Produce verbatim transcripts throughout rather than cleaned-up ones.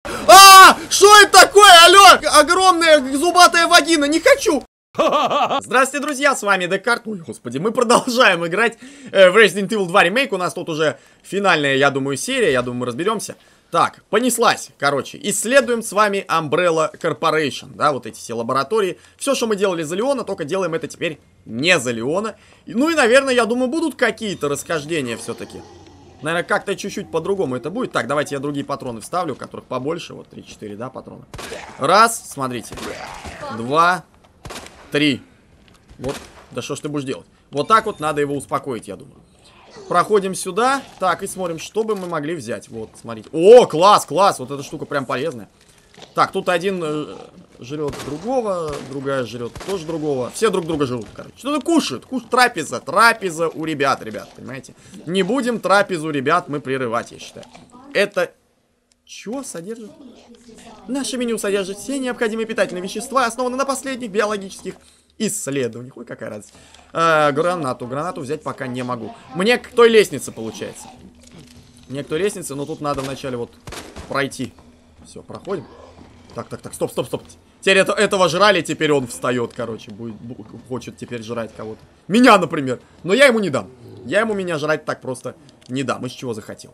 А, что это такое, алло? Огромная зубатая вагина, не хочу. Здравствуйте, друзья, с вами Декарт. Ой, господи, мы продолжаем играть э, в Resident Evil два ремейк. У нас тут уже финальная, я думаю, серия. Я думаю, мы разберемся. Так, понеслась, короче. Исследуем с вами Umbrella Corporation. Да, вот эти все лаборатории. Все, что мы делали за Леона, только делаем это теперь не за Леона. Ну и, наверное, я думаю, будут какие-то расхождения все-таки. Наверное, как-то чуть-чуть по-другому это будет. Так, давайте я другие патроны вставлю, которых побольше. Вот три-четыре, да, патрона. Раз, смотрите. Два. Три. Вот. Да что ж ты будешь делать? Вот так вот надо его успокоить, я думаю. Проходим сюда. Так, и смотрим, что бы мы могли взять. Вот, смотрите. О, класс, класс. Вот эта штука прям полезная. Так, тут один э, жрет другого, другая жрет тоже другого. Все друг друга жрут, короче. Что-то кушают. Куш... Трапеза. Трапеза у ребят, ребят, понимаете? Не будем трапезу ребят мы прерывать, я считаю. Это... Чего содержит? Наше меню содержит все необходимые питательные вещества, основаны на последних биологических исследованиях. Ой, какая радость. А, гранату. Гранату взять пока не могу. Мне к той лестнице, получается. Мне к той лестнице, но тут надо вначале вот пройти. Все, проходим. Так, так, так, стоп, стоп, стоп. Теперь это, этого жрали, теперь он встает, короче. Будет, хочет теперь жрать кого-то. Меня, например. Но я ему не дам. Я ему меня жрать так просто не дам. Из чего захотел.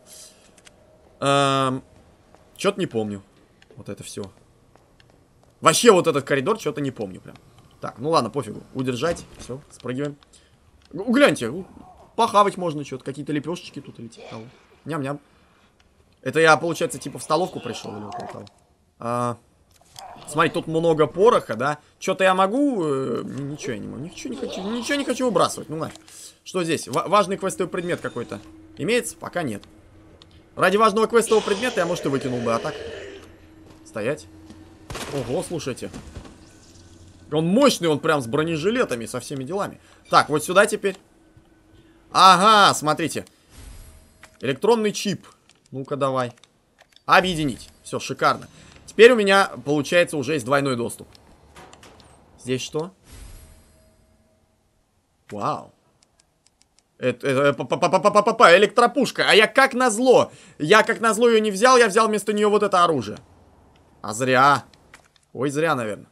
Эм... Что-то не помню. Вот это все. Вообще вот этот коридор что-то не помню прям. Так, ну ладно, пофигу. Удержать. Все, спрыгиваем. Гляньте, похавать можно что-то. Какие-то лепешечки тут или типа того. Ням-ням. Это я, получается, типа в столовку пришел или около того. А, смотри, тут много пороха, да. Что-то я могу... Э, ничего я не могу. Ничего не хочу, ничего не хочу выбрасывать. Ну нафиг. Что здесь? В важный квестовый предмет какой-то имеется? Пока нет. Ради важного квестового предмета я, может, и выкинул бы, а так... Стоять. Ого, слушайте. Он мощный, он прям с бронежилетами, со всеми делами. Так, вот сюда теперь. Ага, смотрите. Электронный чип. Ну-ка, давай. Объединить. Все, шикарно. Теперь у меня, получается, уже есть двойной доступ. Здесь что? Вау. Это, это, па-па-па-па-па-па, электропушка. А я как назло. Я как назло ее не взял, я взял вместо нее вот это оружие. А зря. Ой, зря, наверное.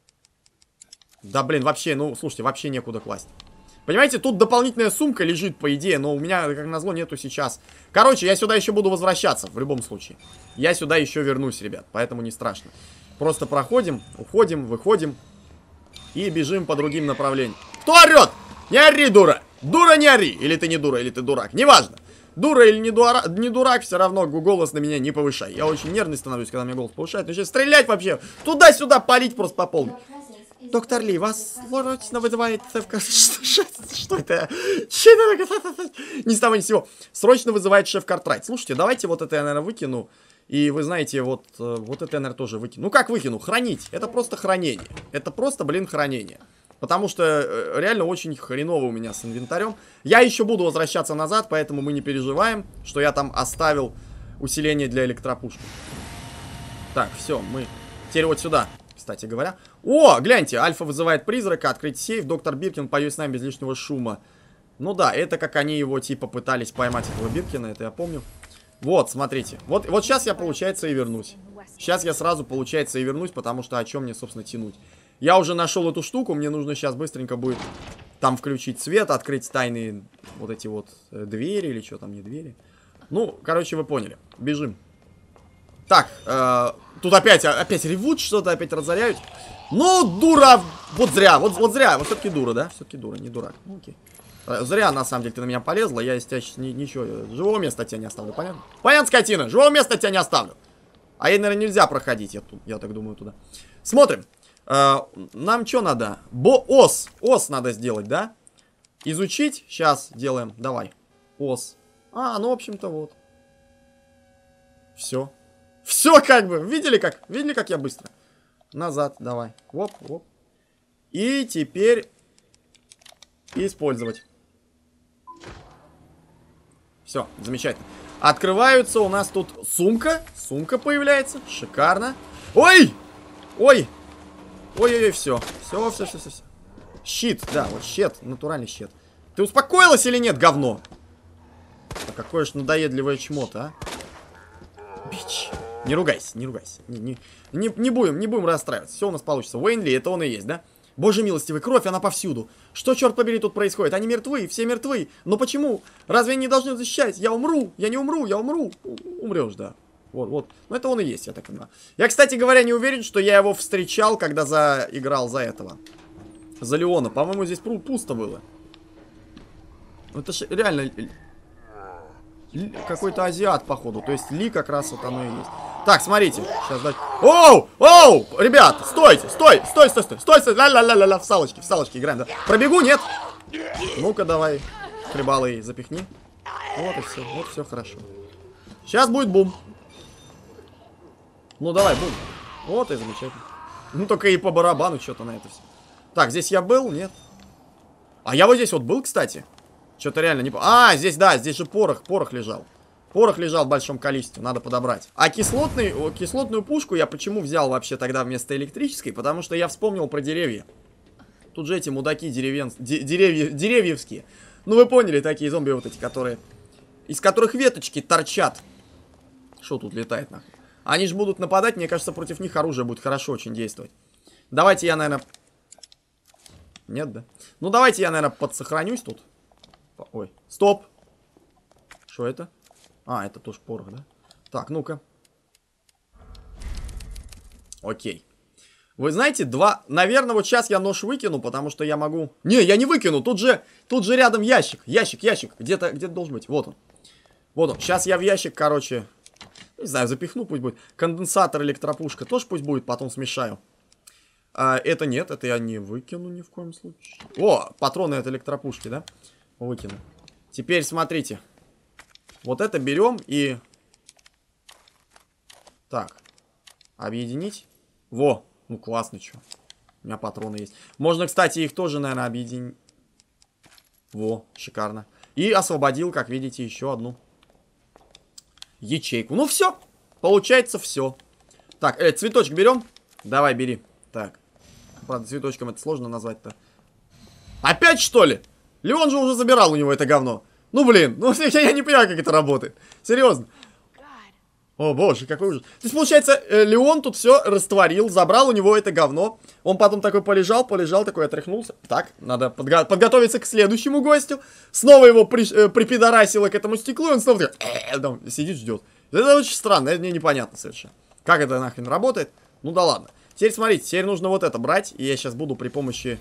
Да, блин, вообще, ну, слушайте, вообще некуда класть. Понимаете, тут дополнительная сумка лежит, по идее, но у меня, как назло, нету сейчас. Короче, я сюда еще буду возвращаться, в любом случае. Я сюда еще вернусь, ребят, поэтому не страшно. Просто проходим, уходим, выходим. И бежим по другим направлениям. Кто орет? Не ори, дура! Дура, не ори! Или ты не дура, или ты дурак. Неважно. Дура или не, дура, не дурак, все равно голос на меня не повышай. Я очень нервный становлюсь, когда мне голос повышает. Начинаю стрелять вообще. Туда-сюда палить просто по полной. Доктор Ли, вас срочно вызывает... Что это? Ни с того ни с сего. Срочно вызывает шеф Картрайт. Слушайте, давайте вот это я, наверное, выкину. И вы знаете, вот, вот это я, наверное, тоже выкину. Ну как выкину? Хранить. Это просто хранение. Это просто, блин, хранение. Потому что реально очень хреново у меня с инвентарем. Я еще буду возвращаться назад, поэтому мы не переживаем, что я там оставил усиление для электропушки. Так, все, мы... Теперь вот сюда, кстати говоря. О, гляньте, Альфа вызывает призрака, открыть сейф, доктор Биркин поет с нами без лишнего шума. Ну да, это как они его типа пытались поймать, этого Биркина, это я помню. Вот, смотрите, вот, вот сейчас я, получается, и вернусь. Сейчас я сразу, получается, и вернусь, потому что о чем мне, собственно, тянуть. Я уже нашел эту штуку, мне нужно сейчас быстренько будет там включить свет, открыть тайные вот эти вот э, двери, или что там, не двери. Ну, короче, вы поняли. Бежим. Так, э, тут опять, опять ревут что-то, опять разоряют. Ну, дура, вот зря, вот, вот зря, вот все-таки дура, да? Все-таки дура, не дурак. Ну, окей. Э, зря, на самом деле, ты на меня полезла, я из тебя сейчас ни, ничего, живого места от тебя не оставлю, понятно? Понятно, скотина, живого места от тебя не оставлю. А ей, наверное, нельзя проходить, я, тут, я так думаю, туда. Смотрим. Uh, нам что надо? Бо ос. Ос надо сделать, да? Изучить. Сейчас делаем. Давай. Ос. А, ну, в общем-то, вот. Все. Все как бы. Видели как? Видели, как я быстро? Назад. Давай. Оп, оп. И теперь использовать. Все, замечательно. Открываются у нас тут сумка. Сумка появляется. Шикарно. Ой! Ой! Ой-ой-ой, все. Все, все, все, все, все. Щит, да, вот щит, натуральный щит. Ты успокоилась или нет, говно? А какое ж надоедливое чмо-то, а? Бич. Не ругайся, не ругайся. Не, не, не, не будем, не будем расстраиваться. Все у нас получится. Уэйнли, это он и есть, да? Боже милостивый, кровь, она повсюду. Что, черт побери, тут происходит? Они мертвы, все мертвы. Но почему? Разве они не должны защищать? Я умру, я не умру, я умру. Умрешь, да. Вот, вот. Ну, это он и есть, я так понимаю. Я, кстати говоря, не уверен, что я его встречал, когда заиграл за этого. За Леона. По-моему, здесь пусто было. Это же реально... Какой-то азиат, походу. То есть Ли как раз вот оно и есть. Так, смотрите. Сейчас дать. Оу! Оу! Ребят, стойте! Стой! Стой, стой, стой! Стой, стой! Ля-ля-ля-ля-ля! В салочки, в салочки играем, да? Пробегу, нет? Ну-ка, давай. Хлебалы запихни. Вот и все. Вот все хорошо. Сейчас будет бум. Ну, давай, бум. Вот и замечательно. Ну, только и по барабану что-то на это все. Так, здесь я был? Нет. А я вот здесь вот был, кстати. Что-то реально не... А, здесь, да, здесь же порох, порох лежал. Порох лежал в большом количестве, надо подобрать. А кислотный, кислотную пушку я почему взял вообще тогда вместо электрической? Потому что я вспомнил про деревья. Тут же эти мудаки деревен... деревья... деревьевские. Ну, вы поняли, такие зомби вот эти, которые... Из которых веточки торчат. Что тут летает, нахуй? Они же будут нападать, мне кажется, против них оружие будет хорошо очень действовать. Давайте я, наверное... Нет, да? Ну, давайте я, наверное, подсохранюсь тут. Ой, стоп. Что это? А, это тоже порох, да? Так, ну-ка. Окей. Вы знаете, два... Наверное, вот сейчас я нож выкину, потому что я могу... Не, я не выкину, тут же... Тут же рядом ящик. Ящик, ящик. Где-то где-то должен быть. Вот он. Вот он. Сейчас я в ящик, короче... Не знаю, запихну, пусть будет. Конденсатор, электропушка тоже пусть будет, потом смешаю. А, это нет, это я не выкину ни в коем случае. О, патроны от электропушки, да? Выкину. Теперь смотрите. Вот это берем и... Так. Объединить. Во. Ну, классно, что. У меня патроны есть. Можно, кстати, их тоже, наверное, объединить. Во, шикарно. И освободил, как видите, еще одну ячейку. Ну, все. Получается, все. Так, э, цветочек берем. Давай, бери. Так. Правда, цветочком это сложно назвать-то. Опять, что ли? Леон же уже забирал у него это говно. Ну, блин, ну я не понимаю, как это работает. Серьезно. О, боже, какой ужас. То есть, получается, э, Леон тут все растворил, забрал у него это говно. Он потом такой полежал, полежал, такой отряхнулся. Так, надо подго подготовиться к следующему гостю. Снова его при э, припидорасило к этому стеклу, и он снова такой, э, там, сидит, ждет. Это очень странно, это мне непонятно совершенно. Как это нахрен работает? Ну да ладно. Теперь смотрите, теперь нужно вот это брать. И я сейчас буду при помощи...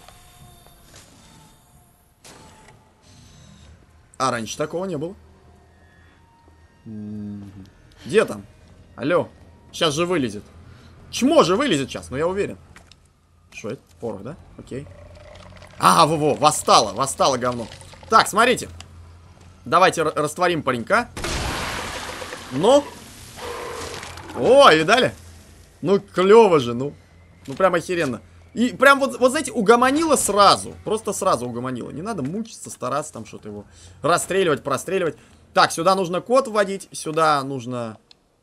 А раньше такого не было. Где там? Алло. Сейчас же вылезет. Чмо же вылезет сейчас, но я уверен. Что это? Порох, да? Окей. А, во-во, восстало, восстало говно. Так, смотрите. Давайте растворим паренька. Ну. О, видали? Ну, клево же, ну. Ну, прям охеренно. И прям вот, вот, знаете, угомонило сразу. Просто сразу угомонило. Не надо мучиться, стараться там что-то его расстреливать, простреливать. Так, сюда нужно код вводить. Сюда нужно...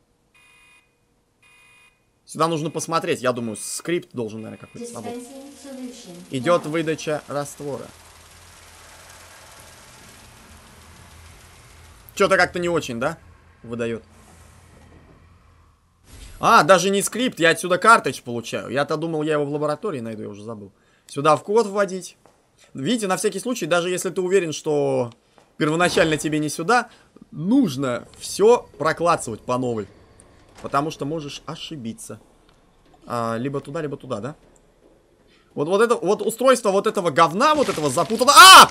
Сюда нужно посмотреть. Я думаю, скрипт должен, наверное, какой-то сработать. Идет выдача раствора. Что-то как-то не очень, да? Выдает. А, даже не скрипт, я отсюда картридж получаю. Я-то думал, я его в лаборатории найду, я уже забыл. Сюда в код вводить. Видите, на всякий случай, даже если ты уверен, что первоначально тебе не сюда, нужно все проклацывать по новой. Потому что можешь ошибиться. А, либо туда, либо туда, да? Вот, вот это, вот устройство вот этого говна, вот этого запутанного... А!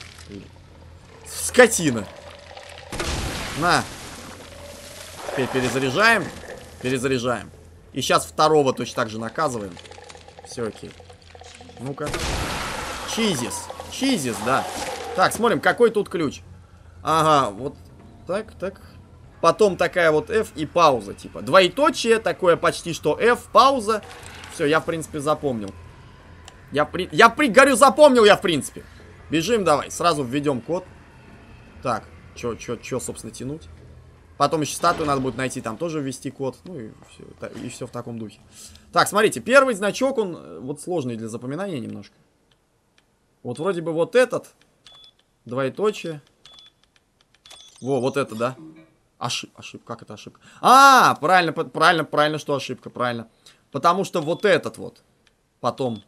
Скотина. На. Теперь перезаряжаем. Перезаряжаем. И сейчас второго точно так же наказываем. Все окей. Ну-ка. Чизис. Чизис, да. Так, смотрим, какой тут ключ. Ага, вот так, так. Потом такая вот F и пауза, типа. Двоеточие, такое почти что F, пауза. Все, я, в принципе, запомнил. Я, при... я при... говорю, запомнил я, в принципе. Бежим, давай. Сразу введем код. Так, что, что, что, собственно, тянуть? Потом еще статую надо будет найти, там тоже ввести код. Ну и все, и все в таком духе. Так, смотрите, первый значок, он вот сложный для запоминания немножко. Вот вроде бы вот этот. Двоеточие. Во, вот это, да. Ошиб... Ошибка, как это ошибка? А, правильно, правильно, правильно, что ошибка, правильно. Потому что вот этот вот. Потом.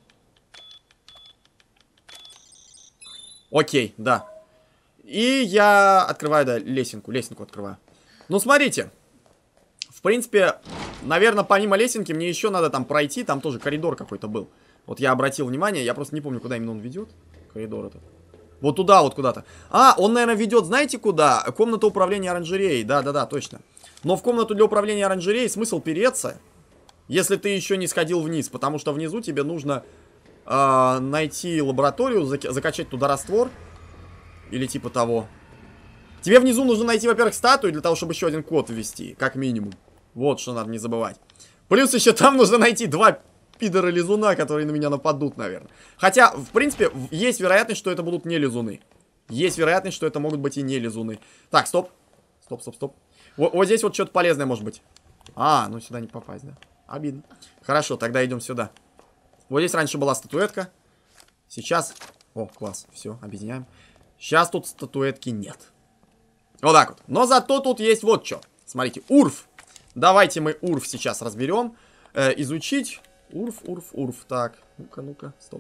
Окей, да. И я открываю, да, лесенку, лесенку открываю. Ну, смотрите. В принципе, наверное, помимо лесенки мне еще надо там пройти. Там тоже коридор какой-то был. Вот я обратил внимание, я просто не помню, куда именно он ведет. Коридор этот. Вот туда вот куда-то. А, он, наверное, ведет, знаете, куда? Комната управления оранжереей. Да-да-да, точно. Но в комнату для управления оранжереей смысл переться, если ты еще не сходил вниз. Потому что внизу тебе нужно э, найти лабораторию, зак закачать туда раствор. Или типа того. Тебе внизу нужно найти, во-первых, статую, для того, чтобы еще один код ввести, как минимум. Вот что надо не забывать. Плюс еще там нужно найти два пидора-лизуна, которые на меня нападут, наверное. Хотя, в принципе, есть вероятность, что это будут не лизуны. Есть вероятность, что это могут быть и не лизуны. Так, стоп. Стоп, стоп, стоп. Вот, вот здесь вот что-то полезное может быть. А, ну сюда не попасть, да? Обидно. Хорошо, тогда идем сюда. Вот здесь раньше была статуэтка. Сейчас... О, класс. Все, объединяем. Сейчас тут статуэтки нет. Вот так вот. Но зато тут есть вот что. Смотрите, урф. Давайте мы урф сейчас разберем. Э, изучить. Урф, урф, урф. Так, ну-ка, ну-ка, стоп.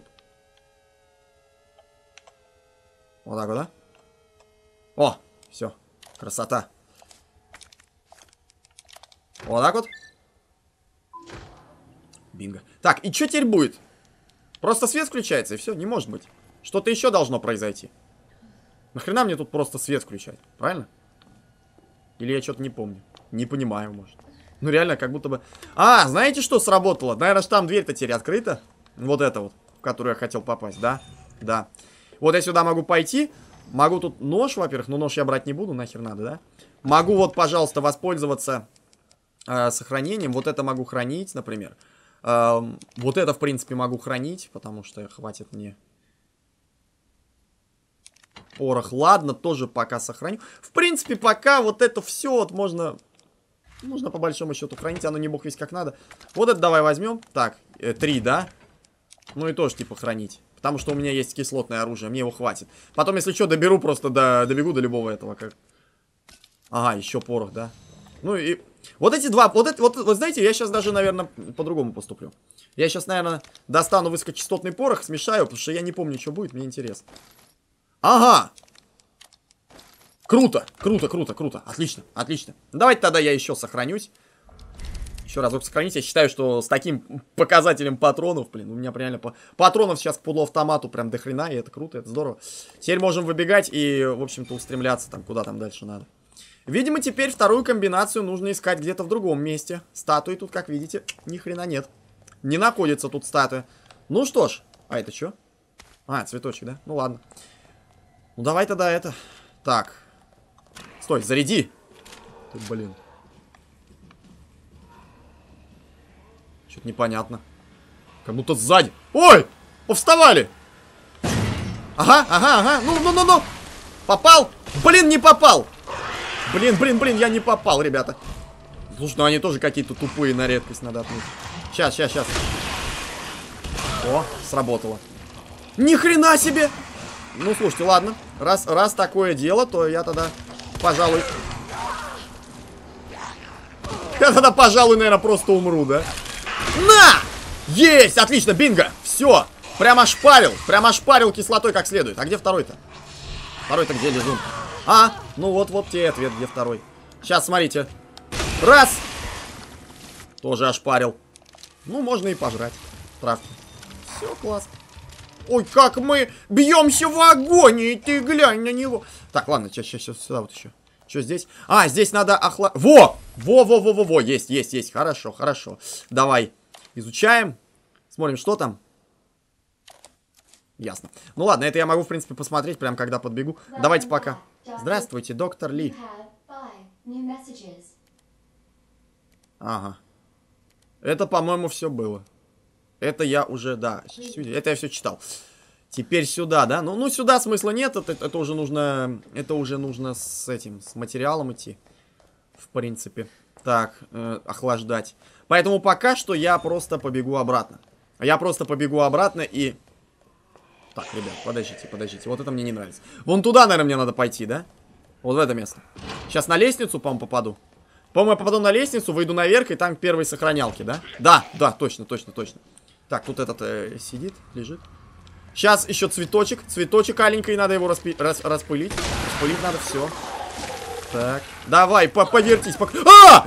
Вот так вот, да? О, все, красота. Вот так вот. Бинго. Так, и что теперь будет? Просто свет включается, и все, не может быть. Что-то еще должно произойти. Нахрена мне тут просто свет включать, правильно? Или я что-то не помню. Не понимаю, может. Ну реально, как будто бы... А, знаете, что сработало? Наверное, там дверь-то теперь открыта. Вот эта вот, в которую я хотел попасть, да? Да. Вот я сюда могу пойти. Могу тут нож, во-первых. Но нож я брать не буду, нахер надо, да? Могу вот, пожалуйста, воспользоваться э, сохранением. Вот это могу хранить, например. Э, вот это, в принципе, могу хранить, потому что хватит мне... Порох, ладно, тоже пока сохраню. В принципе, пока вот это все вот можно... Можно по большому счету хранить, оно не бог весь как надо. Вот это давай возьмем. Так, э, три, да? Ну и тоже типа хранить. Потому что у меня есть кислотное оружие, мне его хватит. Потом, если что, доберу просто, до, добегу до любого этого. Как... Ага, еще порох, да? Ну и... Вот эти два, вот, это, вот, вот знаете, я сейчас даже, наверное, по-другому поступлю. Я сейчас, наверное, достану высокочастотный порох, смешаю, потому что я не помню, что будет, мне интересно. Ага! Круто, круто, круто, круто. Отлично, отлично. Давайте тогда я еще сохранюсь. Еще разок сохранить. Я считаю, что с таким показателем патронов, блин, у меня реально по... патронов сейчас к полуавтомату прям до хрена, и это круто, это здорово. Теперь можем выбегать и, в общем-то, устремляться там, куда там дальше надо. Видимо, теперь вторую комбинацию нужно искать где-то в другом месте. Статуи тут, как видите, ни хрена нет. Не находится тут статуя. Ну что ж. А это что? А, цветочек, да? Ну ладно. Ну давай тогда это. Так. Стой, заряди. Ты, блин. Что-то непонятно. Как будто сзади. Ой! Повставали! Ага, ага, ага. Ну, ну, ну, ну. Попал? Блин, не попал. Блин, блин, блин, я не попал, ребята. Слушай, ну они тоже какие-то тупые на редкость надо отметить. Сейчас, сейчас, сейчас. О, сработало. Ни хрена себе! Ну, слушайте, ладно. Раз, раз такое дело, то я тогда, пожалуй... Я тогда, пожалуй, наверное, просто умру, да? На! Есть! Отлично, бинго! Все! Прям ошпарил. Прям ошпарил кислотой как следует. А где второй-то? Второй-то где лизун? А, ну вот-вот тебе ответ, где второй. Сейчас, смотрите. Раз! Тоже ошпарил. Ну, можно и пожрать. Травки. Все, классно. Ой, как мы бьемся в агонии, ты глянь на него. Так, ладно, сейчас, сейчас, сейчас, сюда вот еще. Что здесь? А, здесь надо охла... Во! Во-во-во-во-во, есть, есть, есть. Хорошо, хорошо. Давай, изучаем. Смотрим, что там. Ясно. Ну ладно, это я могу, в принципе, посмотреть, прям когда подбегу. Давайте пока. Здравствуйте, доктор Ли. Ага. Это, по-моему, все было. Это я уже, да, это я все читал. Теперь сюда, да? Ну, ну сюда смысла нет, это, это уже нужно, это уже нужно с этим, с материалом идти, в принципе. Так, э, охлаждать. Поэтому пока что я просто побегу обратно. Я просто побегу обратно и... Так, ребят, подождите, подождите, вот это мне не нравится. Вон туда, наверное, мне надо пойти, да? Вот в это место. Сейчас на лестницу, по-моему, попаду. По-моему, я попаду на лестницу, выйду наверх, и там первые сохранялки, да? Да, да, точно, точно, точно. Так, тут этот э, сидит, лежит. Сейчас еще цветочек. Цветочек аленький, надо его распи рас распылить. Распылить надо, все. Так, давай, по повертись. По... А!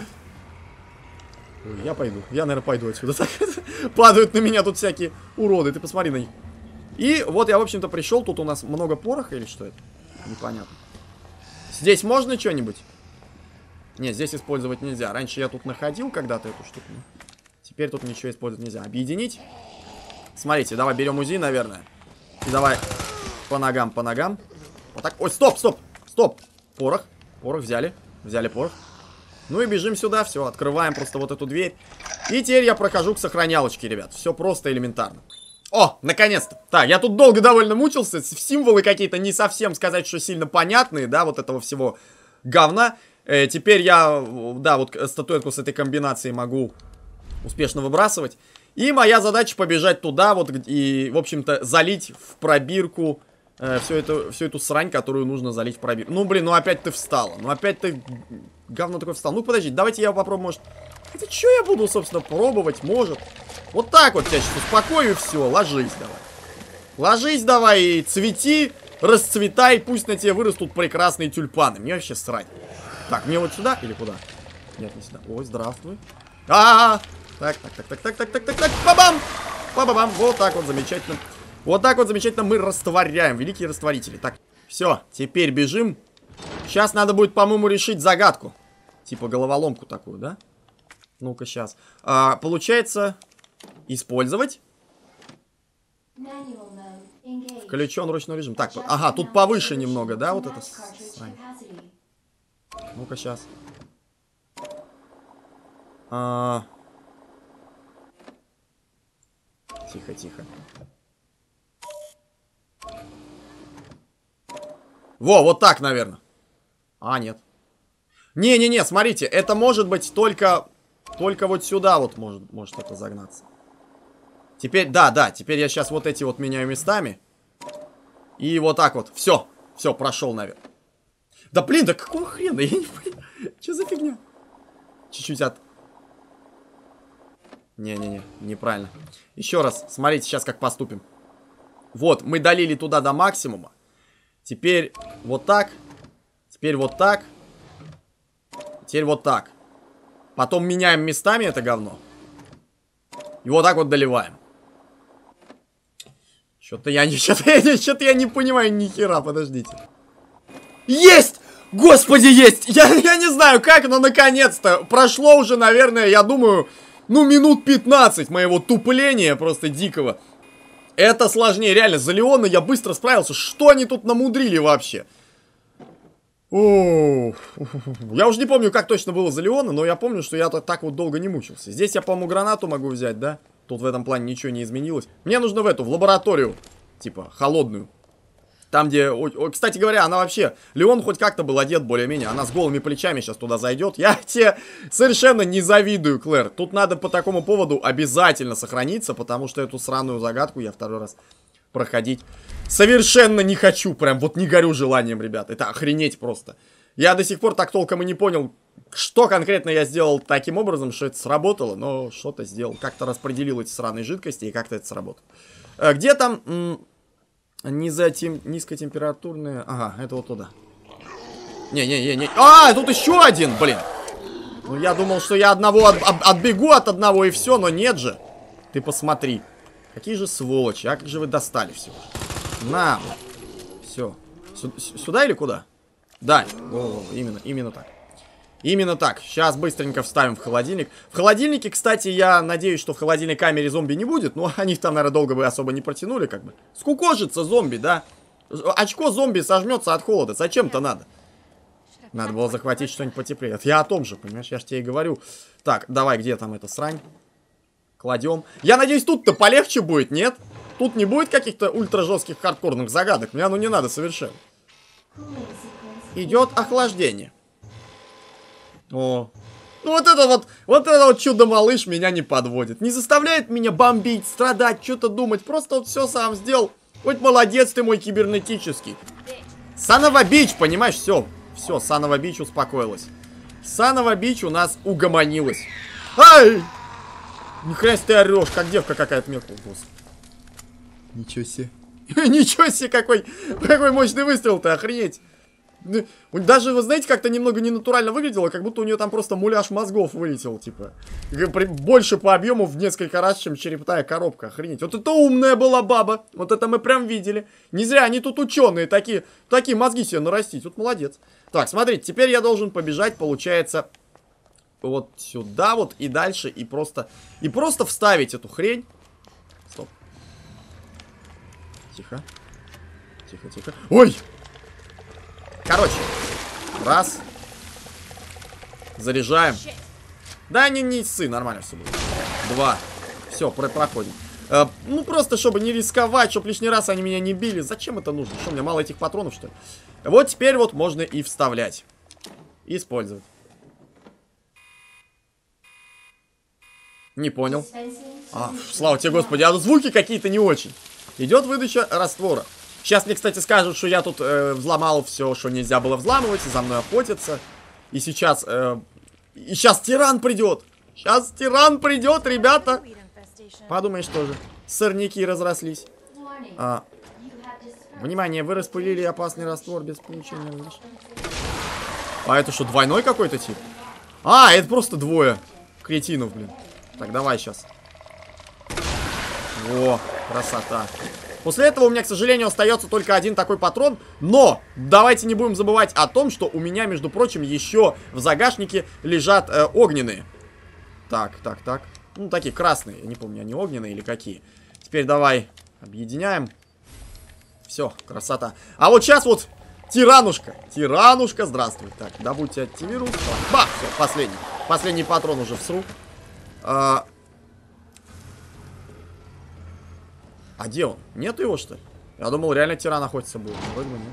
Я пойду, я, наверное, пойду отсюда. Падают на меня тут всякие уроды, ты посмотри на них. И вот я, в общем-то, пришел. Тут у нас много пороха или что это? Непонятно. Здесь можно что-нибудь? Нет, здесь использовать нельзя. Раньше я тут находил когда-то эту штуку. Теперь тут ничего использовать нельзя. Объединить. Смотрите, давай берем УЗИ, наверное. И давай по ногам, по ногам. Вот так. Ой, стоп, стоп, стоп. Порох. Порох взяли. Взяли порох. Ну и бежим сюда. Все, открываем просто вот эту дверь. И теперь я прохожу к сохранялочке, ребят. Все просто элементарно. О, наконец-то. Так, я тут долго довольно мучился. Символы какие-то не совсем сказать, что сильно понятные, да, вот этого всего говна. Э, теперь я, да, вот статуэтку с этой комбинацией могу успешно выбрасывать. И моя задача побежать туда, вот, и, в общем-то, залить в пробирку э, всю, эту, всю эту срань, которую нужно залить в пробирку. Ну, блин, ну опять ты встала. Ну, опять ты говно такое встал. Ну, подожди, давайте я попробую, может... Это что я буду, собственно, пробовать, может... Вот так вот тебя сейчас успокою, и все, ложись давай. Ложись давай и цвети, расцветай, пусть на тебе вырастут прекрасные тюльпаны. Мне вообще срать. Так, мне вот сюда или куда? Нет, не сюда. Ой, здравствуй. А-а-а! Так, так, так, так, так, так, так, так, так, ба-бам! Ба-ба-бам! Вот так вот замечательно. Вот так вот замечательно мы растворяем. Великие растворители. Так, все, теперь бежим. Сейчас надо будет, по-моему, решить загадку. Типа головоломку такую, да? Ну-ка, сейчас. А, получается... Использовать. Включен ручной режим. Так, ага, тут повыше немного, да, вот это. Ну-ка, сейчас. А... Тихо, тихо. Во, вот так, наверное. А, нет. Не-не-не, смотрите, это может быть только... Только вот сюда вот может, может это загнаться. Теперь, да, да, теперь я сейчас вот эти вот меняю местами. И вот так вот. Все, все, прошел наверх. Да блин, да какого хрена? Я не понимаю. Что за фигня? Чуть-чуть от... Не-не-не, неправильно. Еще раз, смотрите сейчас как поступим. Вот, мы долили туда до максимума. Теперь вот так. Теперь вот так. Теперь вот так. Потом меняем местами это говно. И вот так вот доливаем. Что-то я не, что-то я, что-то я не понимаю ни хера, подождите. Есть! Господи, есть! Я, я не знаю как, но наконец-то. Прошло уже, наверное, я думаю, ну минут пятнадцать моего тупления просто дикого. Это сложнее, реально. За Леона я быстро справился. Что они тут намудрили вообще? О, я уже не помню, как точно было за Леона, но я помню, что я так вот долго не мучился. Здесь я, по-моему, гранату могу взять, да? Тут в этом плане ничего не изменилось. Мне нужно в эту, в лабораторию, типа, холодную. Там, где, о, о, кстати говоря, она вообще, Леон хоть как-то был одет более-менее. Она с голыми плечами сейчас туда зайдет. Я тебе совершенно не завидую, Клэр. Тут надо по такому поводу обязательно сохраниться, потому что эту сраную загадку я второй раз проходить совершенно не хочу. Прям вот не горю желанием, ребят. Это охренеть просто. Я до сих пор так толком и не понял, что конкретно я сделал таким образом, что это сработало. Но что-то сделал. Как-то распределил эти сраные жидкости, и как-то это сработало. Где там... Низотем... Низкотемпературные... Ага, это вот туда. Не-не-не-не. А, тут еще один, блин. Ну, я думал, что я одного от... отбегу от одного и все, но нет же. Ты посмотри. Какие же сволочи. А как же вы достали всего? На. Все. Сюда или куда? Да. О, именно, именно так. Именно так. Сейчас быстренько вставим в холодильник. В холодильнике, кстати, я надеюсь, что в холодильной камере зомби не будет. Но они там, наверное, долго бы особо не протянули, как бы. Скукожится зомби, да? Очко зомби сожмется от холода. Зачем-то надо. Надо было захватить что-нибудь потеплее. Это я о том же, понимаешь? Я же тебе и говорю. Так, давай, где там эта срань? Кладем. Я надеюсь, тут-то полегче будет, нет? Тут не будет каких-то ультра жестких хардкорных загадок. Мне оно не надо совершенно. Идет охлаждение. О. Ну вот это вот, вот это вот чудо-малыш меня не подводит. Не заставляет меня бомбить, страдать, что-то думать. Просто вот все сам сделал. Хоть молодец ты мой кибернетический. Son of a bitch, понимаешь, все. Все, Санова Бич успокоилась. Санова Бич у нас угомонилась. Ай! Ни хрена ты орешь, как девка какая-то мелкая. Господи. Ничего себе. Ничего себе, какой, какой мощный выстрел-то, охренеть. Даже, вы знаете, как-то немного ненатурально выглядело, как будто у нее там просто муляж мозгов вылетел, типа. Больше по объему в несколько раз, чем черепная коробка, охренеть. Вот это умная была баба, вот это мы прям видели. Не зря они тут ученые, такие, такие мозги себе нарастить, вот молодец. Так, смотрите, теперь я должен побежать, получается, вот сюда вот и дальше, и просто, и просто вставить эту хрень. Стоп. Тихо. Тихо, тихо. Ой! Короче, раз. Заряжаем. Да, не, не ссы, нормально все будет. Два. Все, про проходим. Э, ну, просто, чтобы не рисковать, чтобы лишний раз они меня не били. Зачем это нужно? Что, у меня мало этих патронов, что ли? Вот теперь вот можно и вставлять. И использовать. Не понял. А, слава тебе, Господи, а звуки какие-то не очень. Идет выдача раствора. Сейчас мне, кстати, скажут, что я тут э, взломал все, что нельзя было взламывать, и за мной охотятся. И сейчас... Э, и сейчас тиран придет. Сейчас тиран придет, ребята. Подумаешь тоже. Сорняки разрослись. А, внимание, вы распылили опасный раствор без получения. А это что, двойной какой-то тип? А, это просто двое кретинов, блин. Так, давай сейчас. О, красота. После этого у меня, к сожалению, остается только один такой патрон. Но давайте не будем забывать о том, что у меня, между прочим, еще в загашнике лежат э, огненные. Так, так, так. Ну, такие красные. Я не помню, они огненные или какие. Теперь давай объединяем. Все, красота. А вот сейчас вот тиранушка. Тиранушка, здравствуй. Так, добудьте активирую. Бах, все, последний. Последний патрон уже всру. А... А где он? Нету его, что ли? Я думал, реально тиран охотиться будет. Вроде бы нет.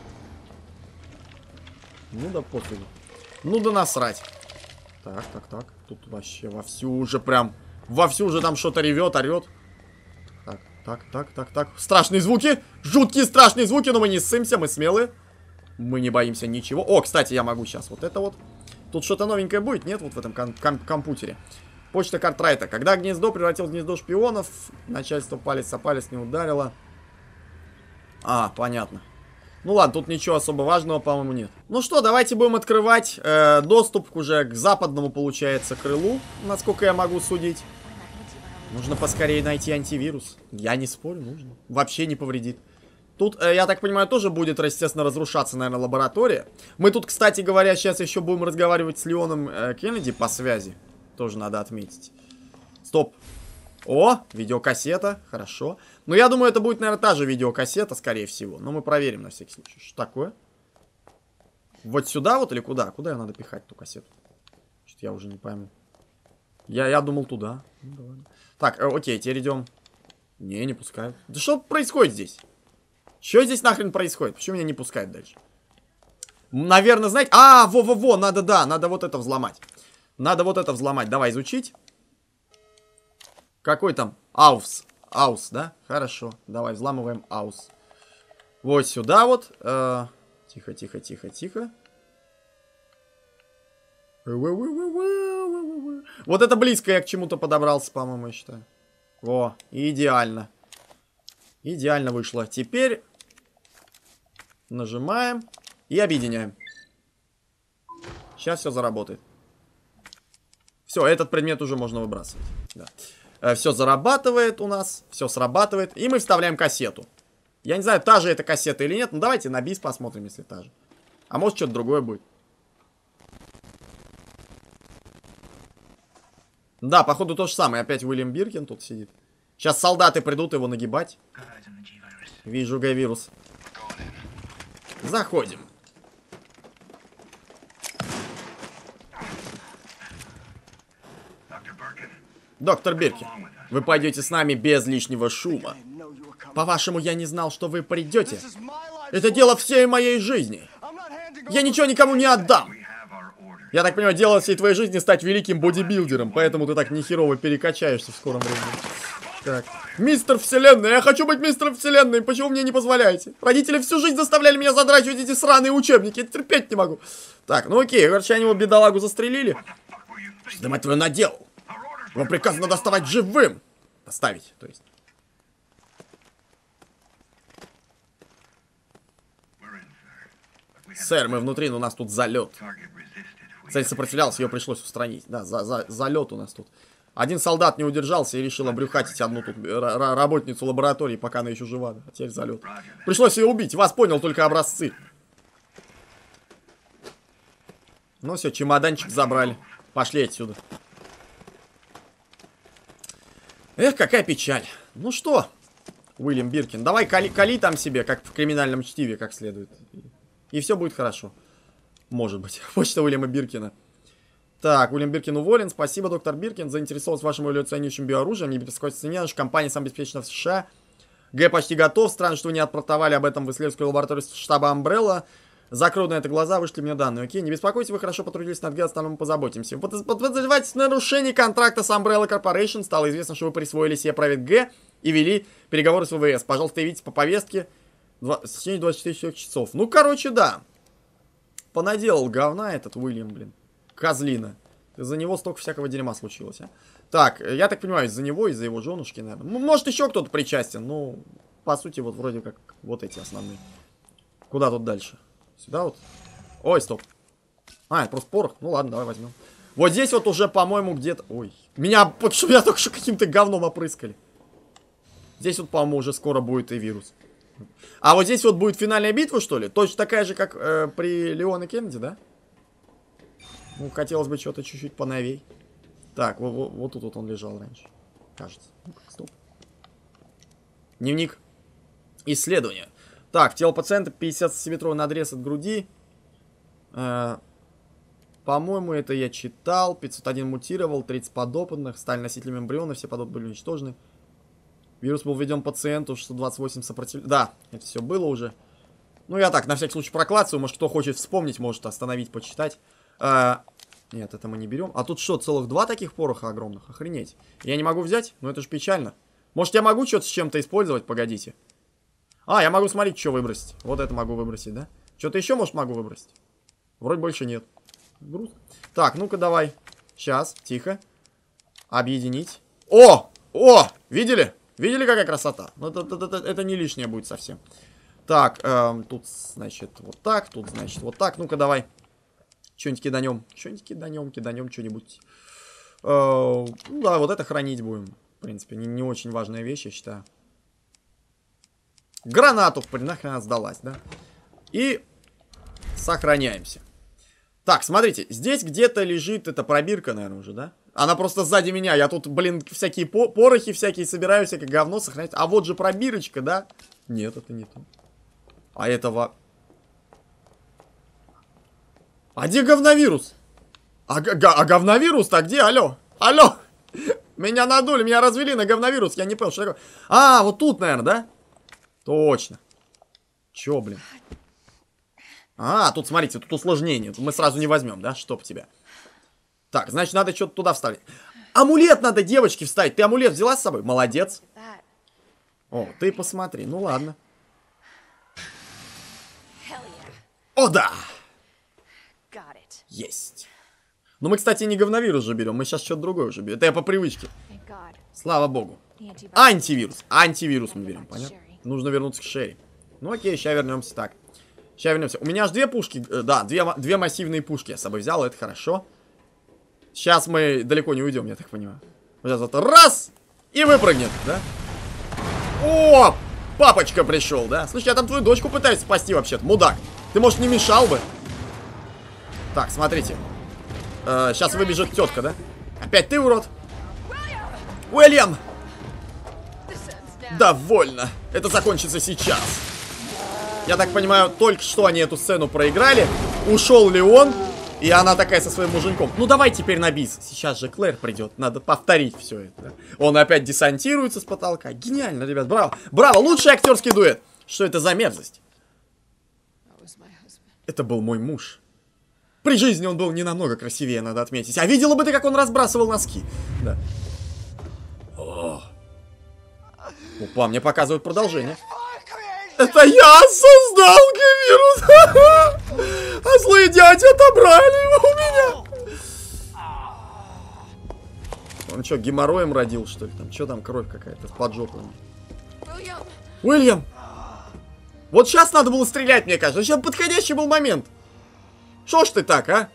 Ну да пофигу. Ну да насрать. Так, так, так. Тут вообще вовсю уже прям... Вовсю уже там что-то ревет, орет. Так, так, так, так, так. Страшные звуки. Жуткие страшные звуки, но мы не ссымся, мы смелые. Мы не боимся ничего. О, кстати, я могу сейчас вот это вот. Тут что-то новенькое будет, нет? Вот в этом ком ком компьютере. Почта Картрайта. Когда гнездо превратил в гнездо шпионов, начальство палец о палец не ударило. А, понятно. Ну ладно, тут ничего особо важного, по-моему, нет. Ну что, давайте будем открывать э, доступ уже к западному, получается, крылу, насколько я могу судить. Нужно поскорее найти антивирус. Я не спорю, нужно. Вообще не повредит. Тут, э, я так понимаю, тоже будет, естественно, разрушаться, наверное, лаборатория. Мы тут, кстати говоря, сейчас еще будем разговаривать с Леоном э, Кеннеди по связи. Тоже надо отметить. Стоп. О, видеокассета. Хорошо. Ну, я думаю, это будет, наверное, та же видеокассета, скорее всего. Но мы проверим на всякий случай. Что такое? Вот сюда вот или куда? Куда ее надо пихать, ту кассету? Что-то я уже не пойму. Я, я думал туда. Ну, давай. Так, э, окей, теперь идем. Не, не пускают. Да что происходит здесь? Что здесь нахрен происходит? Почему меня не пускают дальше? Наверное, знаете... А, во-во-во, надо, да, надо вот это взломать. Надо вот это взломать. Давай изучить. Какой там? Аус. Аус, да? Хорошо. Давай взламываем аус. Вот сюда вот. Э, тихо, тихо, тихо, тихо. Вот это близко я к чему-то подобрался, по-моему, я считаю. Во, идеально. Идеально вышло. Теперь нажимаем и объединяем. Сейчас все заработает. Все, этот предмет уже можно выбрасывать. Да. Э, все зарабатывает у нас. Все срабатывает. И мы вставляем кассету. Я не знаю, та же эта кассета или нет. Но давайте на бис посмотрим, если та же. А может, что-то другое будет. Да, походу то же самое. Опять Уильям Биркин тут сидит. Сейчас солдаты придут его нагибать. Вижу Г-вирус. Заходим. Доктор Биркин, вы пойдете с нами без лишнего шума. По-вашему, я не знал, что вы придете. Это дело всей моей жизни. Я ничего никому не отдам. Я так понимаю, дело всей твоей жизни стать великим бодибилдером, поэтому ты так нехерово перекачаешься в скором времени. Так. Мистер Вселенная, я хочу быть мистером Вселенной, почему мне не позволяете? Родители всю жизнь заставляли меня задрачивать эти сраные учебники, я терпеть не могу. Так, ну окей, короче, они его бедолагу застрелили. Что ты, мать твою, наделал? Вам приказано доставать живым. Доставить, то есть. Сэр, мы внутри, но у нас тут залет. Цель сопротивлялась, ее пришлось устранить. Да, за, за, залет у нас тут. Один солдат не удержался и решил обрюхатить одну тут работницу лаборатории, пока она еще жива. А теперь залет. Пришлось ее убить. Вас понял только образцы. Ну все, чемоданчик забрали. Пошли отсюда. Эх, какая печаль. Ну что, Уильям Биркин, давай кали, кали там себе, как в криминальном чтиве, как следует. И все будет хорошо. Может быть. Почта Уильяма Биркина. Так, Уильям Биркин уволен. Спасибо, доктор Биркин, заинтересовался вашим эволюционирующим биооружием. Не беспокойтесь, не наша компания самообеспечена в США. Г почти готов. Странно, что вы не отпортовали об этом в исследовательскую лабораторию штаба Umbrella. Закрою на это глаза, вышли мне данные. Окей, не беспокойтесь, вы хорошо потрудились над Г, остальном мы позаботимся. Подозреваете в нарушении контракта с Umbrella Corporation. Стало известно, что вы присвоили себе проект Г и вели переговоры с ВВС. Пожалуйста, явитесь по повестке в течение двадцати четырёх часов. Ну, короче, да. Понаделал говна этот Уильям, блин. Козлина. Из-за него столько всякого дерьма случилось, а. Так, я так понимаю, из-за него, из-за его женушки, наверное. Ну, может, еще кто-то причастен. Ну, по сути, вот вроде как вот эти основные. Куда тут дальше? Сюда вот. Ой, стоп. А, это просто порох. Ну ладно, давай возьмем. Вот здесь вот уже, по-моему, где-то... Ой. Меня, меня только что каким-то говном опрыскали. Здесь вот, по-моему, уже скоро будет и вирус. А вот здесь вот будет финальная битва, что ли? Точно такая же, как э, при Леоне Кеннеди, да? Ну, хотелось бы что-то чуть-чуть поновей. Так, вот, вот, вот тут вот он лежал раньше. Кажется. Ну, стоп. Дневник. Исследование. Так, тело пациента, пятьдесят сантиметровый надрез от груди. Э, По-моему, это я читал. пятьсот один мутировал, тридцать подопытных. Стали носителями эмбриона, все подопытные были уничтожены. Вирус был введен пациенту, шестьсот двадцать восемь сопротивления. Да, это все было уже. Ну, я так, на всякий случай проклацаю. Может, кто хочет вспомнить, может остановить, почитать. А, нет, это мы не берем. А тут что, целых два таких пороха огромных? Охренеть. Я не могу взять? Ну, это же печально. Может, я могу что-то с чем-то использовать? Погодите. А, я могу, смотреть, что выбросить. Вот это могу выбросить, да? Что-то еще, может, могу выбросить? Вроде больше нет. Грустно. Так, ну-ка, давай. Сейчас, тихо. Объединить. О! О! Видели? Видели, какая красота? Ну, это, это, это, это не лишнее будет совсем. Так, эм, тут, значит, вот так. Тут, значит, вот так. Ну-ка, давай. Что-нибудь киданем. Что-нибудь киданем, киданем, что-нибудь. Э, ну, да, вот это хранить будем. В принципе, не, не очень важная вещь, я считаю. Гранату, нахрен она сдалась, да? И сохраняемся. Так, смотрите, здесь где-то лежит эта пробирка, наверное, уже, да? Она просто сзади меня. Я тут, блин, всякие по порохи всякие собираю, всякое говно сохранять. А вот же пробирочка, да? Нет, это не то. А этого... А где говновирус? А, а говновирус-то где? Алло? Алло? Меня надули, меня развели на говновирус. Я не понял, что такое. А, вот тут, наверное, да? Точно. Чё, блин? А, тут, смотрите, тут усложнение. Мы сразу не возьмем, да? Чтоб тебя. Так, значит, надо что-то туда вставить. Амулет надо девочке вставить. Ты амулет взяла с собой? Молодец. О, ты посмотри. Ну, ладно. О, да! Есть. Ну, мы, кстати, не говновирус же берем. Мы сейчас что-то другое уже берем. Это я по привычке. Слава богу. Антивирус. Антивирус мы берем, понятно? Нужно вернуться к Шерри. Ну, окей, сейчас вернемся так. Сейчас вернемся. У меня аж две пушки. Э, да, две, две массивные пушки я с собой взял. Это хорошо. Сейчас мы далеко не уйдем, я так понимаю. Сейчас вот раз! И выпрыгнет, да? О! Папочка пришел, да? Слушай, я там твою дочку пытаюсь спасти вообще-то, мудак. Ты, может, не мешал бы? Так, смотрите. Э, сейчас выбежит тетка, да? Опять ты, урод? Уильям! Довольно. Это закончится сейчас. Я так понимаю, только что они эту сцену проиграли. Ушел Леон. И она такая со своим муженьком. Ну давай теперь на бис. Сейчас же Клэр придет. Надо повторить все это. Он опять десантируется с потолка. Гениально, ребят. Браво. Браво. Лучший актерский дуэт. Что это за мерзость? Это был мой муж. При жизни он был не намного красивее, надо отметить. А видела бы ты, как он разбрасывал носки. Да. О. Опа, мне показывают продолжение. Это я создал G-вирус! А злые дяди отобрали его у меня! Он что, геморроем родил, что ли? Там, что там, кровь какая-то с поджопой? Уильям! Вот сейчас надо было стрелять, мне кажется. Сейчас подходящий был момент. Что ж ты так, а?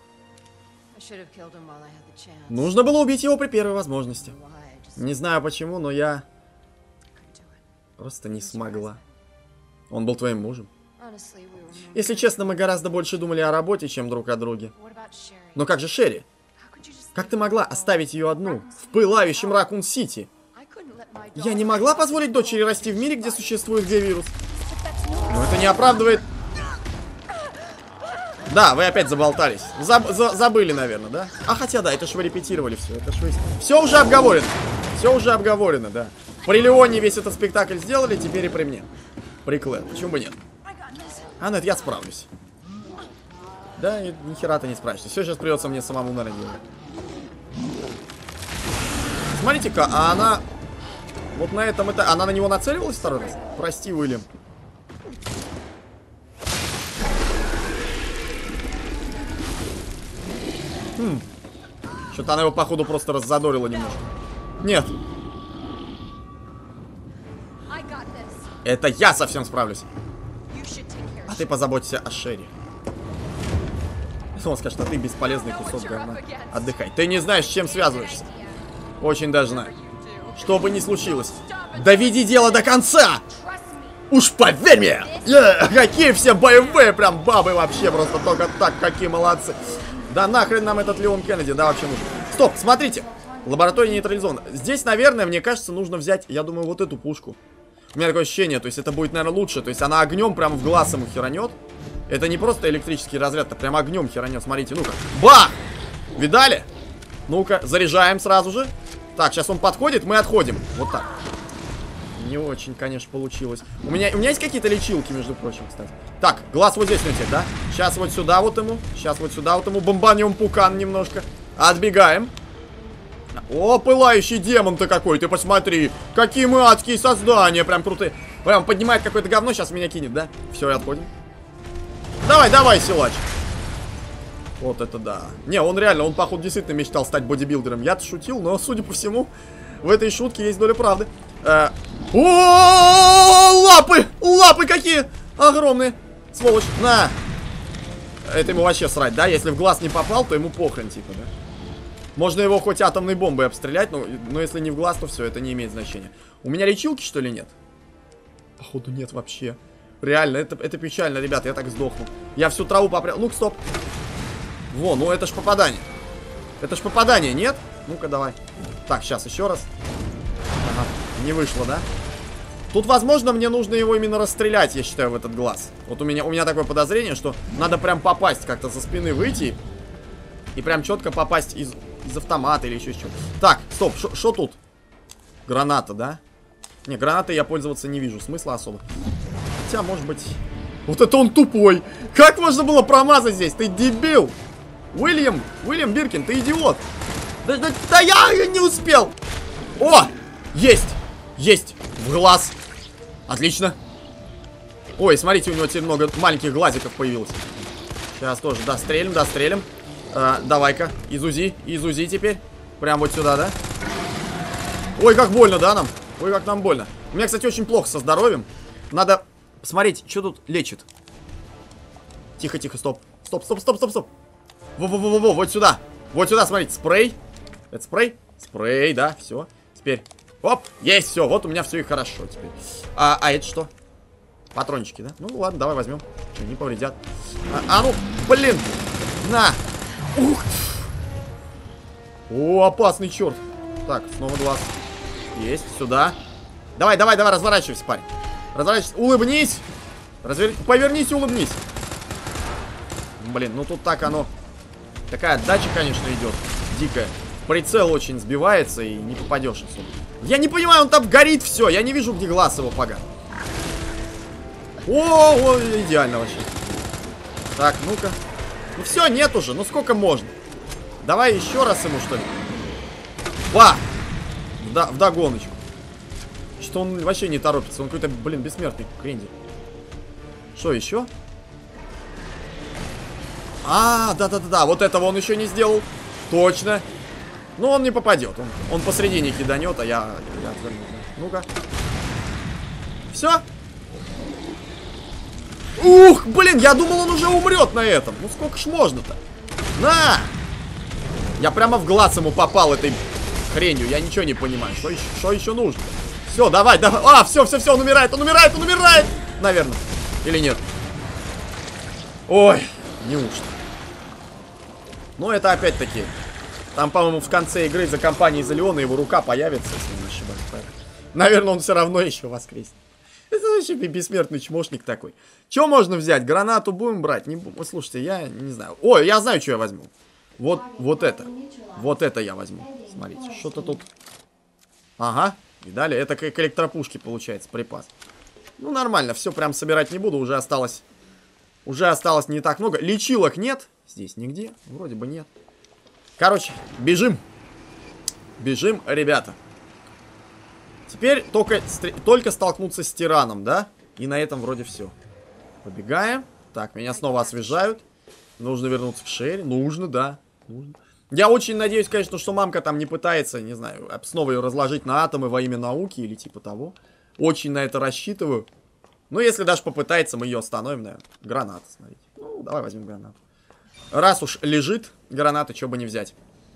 Нужно было убить его при первой возможности. Не знаю почему, но я просто не смогла. Он был твоим мужем. Если честно, мы гораздо больше думали о работе, чем друг о друге. Но как же Шерри? Как ты могла оставить ее одну в пылающем Ракун-Сити? Я не могла позволить дочери расти в мире, где существует G-вирус. Но это не оправдывает... Да, вы опять заболтались. Заб за забыли, наверное, да? А хотя да, это ж вы репетировали все. Это ж вы... Все уже обговорено. Все уже обговорено, да. При Леоне весь этот спектакль сделали, теперь и при мне. При Клэр. Почему бы нет? А, нет, я справлюсь. Да, и ни хера ты не справишься. Все, сейчас придется мне самому, наверное, делать. Смотрите-ка, а она... Вот на этом это... Она на него нацеливалась второй раз? Прости, Уильям. Хм. Что-то она его, походу, просто раззадорила немножко. Нет. Это я совсем справлюсь. А ты позаботься о Шерри. Он скажет, а ты бесполезный кусок говна. Отдыхай. Ты не знаешь, с чем связываешься. Очень даже знаю. Что бы ни случилось, доведи дело до конца! Уж поверь мне! Yeah, какие все боевые прям бабы вообще, просто только так, какие молодцы. Да нахрен нам этот Леон Кеннеди, да, вообще нужен. Стоп, смотрите. Лаборатория нейтрализована. Здесь, наверное, мне кажется, нужно взять, я думаю, вот эту пушку. У меня такое ощущение, то есть это будет, наверное, лучше. То есть она огнем прям в глаз ему херанет. Это не просто электрический разряд, а прям огнем херанет. Смотрите, ну-ка. Бах! Видали? Ну-ка, заряжаем сразу же. Так, сейчас он подходит, мы отходим. Вот так. Не очень, конечно, получилось. У меня, у меня есть какие-то лечилки, между прочим, кстати. Так, глаз вот здесь летит, да? Сейчас вот сюда вот ему. Сейчас вот сюда вот ему. Бомбанем пукан немножко. Отбегаем. О, пылающий демон-то какой, ты посмотри. Какие мы адские создания, прям крутые. Прям поднимает какое-то говно, сейчас меня кинет, да? Все, и отходим. Давай, давай, силач. Вот это да. Не, он реально, он, походу, действительно мечтал стать бодибилдером. Я-то шутил, но, судя по всему, в этой шутке есть доля правды. Э, о, лапы! Лапы какие! Огромные! Сволочь! На! Это ему вообще срать, да? Если в глаз не попал, то ему похрен, типа, да? Можно его хоть атомной бомбой обстрелять, но, но если не в глаз, то все, это не имеет значения. У меня лечилки, что ли, нет? Походу, нет вообще. Реально, это, это печально, ребят, я так сдохну. Я всю траву попрял. Ну-ка, стоп. Во, ну это ж попадание. Это ж попадание, нет? Ну-ка, давай. Так, сейчас еще раз. Ага, не вышло, да? Тут, возможно, мне нужно его именно расстрелять, я считаю, в этот глаз. Вот у меня, у меня такое подозрение, что надо прям попасть, как-то со спины выйти. И прям четко попасть из, из автомата или еще что-то. Так, стоп, что тут? Граната, да? Не, гранатой я пользоваться не вижу, смысла особо. Хотя, может быть... Вот это он тупой! Как можно было промазать здесь? Ты дебил! Уильям, Уильям Биркин, ты идиот! Да, да, да я не успел! О! Есть! Есть! В глаз! Отлично! Ой, смотрите, у него теперь много маленьких глазиков появилось. Сейчас тоже дострелим, дострелим. А, давай-ка, изузи, изузи теперь. Прям вот сюда, да? Ой, как больно, да, нам? Ой, как нам больно. У меня, кстати, очень плохо со здоровьем. Надо посмотреть, что тут лечит. Тихо, тихо, стоп. Стоп, стоп, стоп, стоп, стоп. Во-во-во-во, вот сюда. Вот сюда, смотрите, спрей. Это спрей? Спрей, да, все. Теперь, оп, есть, все, вот у меня все и хорошо теперь. А, а это что? Патрончики, да? Ну ладно, давай возьмем. Что, не повредят. А, а ну, блин. На. Ух. О, опасный черт. Так, снова глаз. Есть, сюда. Давай, давай, давай, разворачивайся, парень. Разворачивайся, улыбнись. Развер... Повернись и улыбнись. Блин, ну тут так оно. Такая отдача, конечно, идет. Дикая. Прицел очень сбивается и не попадешь отсюда. Я не понимаю, он там горит все. Я не вижу, где глаз его поган. О, о, идеально вообще. Так, ну-ка. Ну все, нет уже. Ну сколько можно? Давай еще раз ему, что ли. Ба! Вдогоночку. Что он вообще не торопится. Он какой-то, блин, бессмертный крендель. Что еще? А, да-да-да-да. Вот этого он еще не сделал. Точно. Ну, он не попадет. Он, он посредине киданет, а я... я Ну-ка. Все. Ух, блин, я думал, он уже умрет на этом. Ну, сколько ж можно-то? На! Я прямо в глаз ему попал этой хренью. Я ничего не понимаю. Что еще, что еще нужно? Все, давай, давай. А, все, все, все, он умирает, он умирает, он умирает. Наверное. Или нет? Ой, неужто? Ну, это опять-таки. Там, по-моему, в конце игры за компанией за Леона его рука появится, если не ошибаюсь. Наверное, он все равно еще воскреснет. Это вообще бессмертный чмошник такой. Что можно взять? Гранату будем брать? Не будем. Слушайте, я не знаю. Ой, я знаю, что я возьму. Вот, вот это. Вот это я возьму. Смотрите, что-то тут. Ага. И далее. Это как электропушки получается, припас. Ну, нормально. Все прям собирать не буду. Уже осталось. Уже осталось не так много. Лечилок нет. Здесь нигде. Вроде бы нет. Короче, бежим. Бежим, ребята. Теперь только, только столкнуться с тираном, да? И на этом вроде все. Побегаем. Так, меня снова освежают. Нужно вернуться к Шерри. Нужно, да. Нужно. Я очень надеюсь, конечно, что мамка там не пытается, не знаю, снова ее разложить на атомы во имя науки или типа того. Очень на это рассчитываю. Но если даже попытается, мы ее остановим, наверное. Граната, смотрите. Ну, давай возьмем гранату. Раз уж лежит граната, что бы не взять.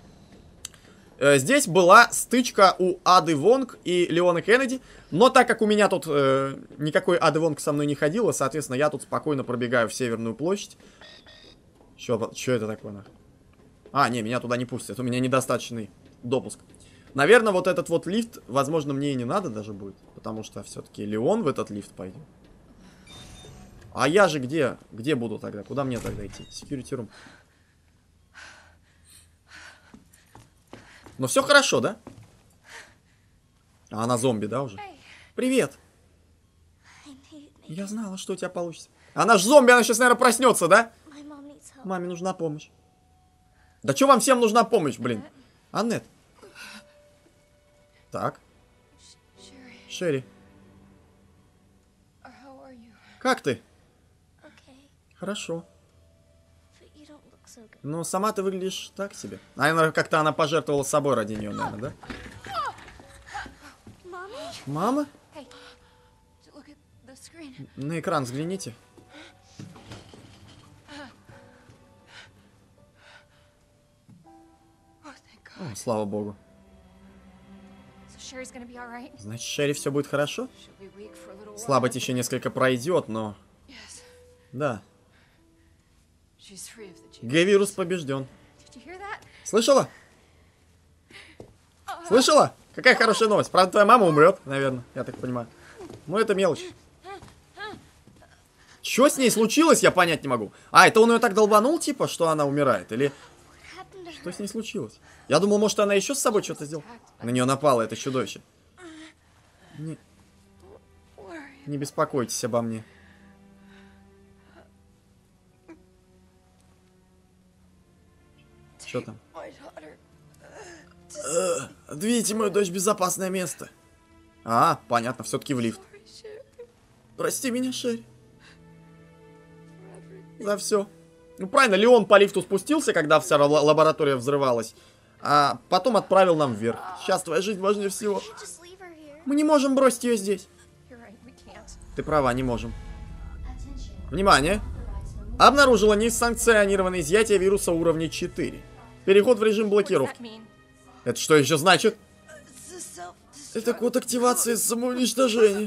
Здесь была стычка у Ады Вонг и Леона Кеннеди. Но так как у меня тут э, никакой Ады Вонг со мной не ходила, соответственно, я тут спокойно пробегаю в Северную площадь. Что это такое? А, не, меня туда не пустят. У меня недостаточный допуск. Наверное, вот этот вот лифт, возможно, мне и не надо даже будет. Потому что все-таки Леон в этот лифт пойдет. А я же где? Где буду тогда? Куда мне тогда идти? Security room. Но все хорошо, да? А она зомби, да, уже? Привет. Я знала, что у тебя получится. Она ж зомби, она сейчас, наверное, проснется, да? Маме нужна помощь. Да что вам всем нужна помощь, блин? Аннет. Так. Шерри. Как ты? Хорошо. Но сама ты выглядишь так себе. Наверное, как-то она пожертвовала собой ради нее, наверное, да? Мама? На экран взгляните. О, слава богу. Значит, Шерри все будет хорошо? Слабость еще несколько пройдет, но... Да. Г-вирус побежден. Слышала? Слышала? Какая хорошая новость. Правда, твоя мама умрет, наверное, я так понимаю. Ну, это мелочь. Что с ней случилось, я понять не могу. А, это он ее так долбанул, типа, что она умирает? Или... Что с ней случилось? Я думал, может, она еще с собой что-то сделала. На нее напало это чудовище. Не... Не беспокойтесь обо мне. Что там? Э, отведите мою дочь в безопасное место. А, понятно, все-таки в лифт. Прости меня, Шерри. За все. Ну, правильно, Леон по лифту спустился, когда вся лаборатория взрывалась. А потом отправил нам вверх. Сейчас твоя жизнь важнее всего. Мы не можем бросить ее здесь. Ты права, не можем. Внимание. Обнаружила несанкционированное изъятие вируса уровня четыре. Переход в режим блокировки. Это что еще значит? Это код активации самоуничтожения.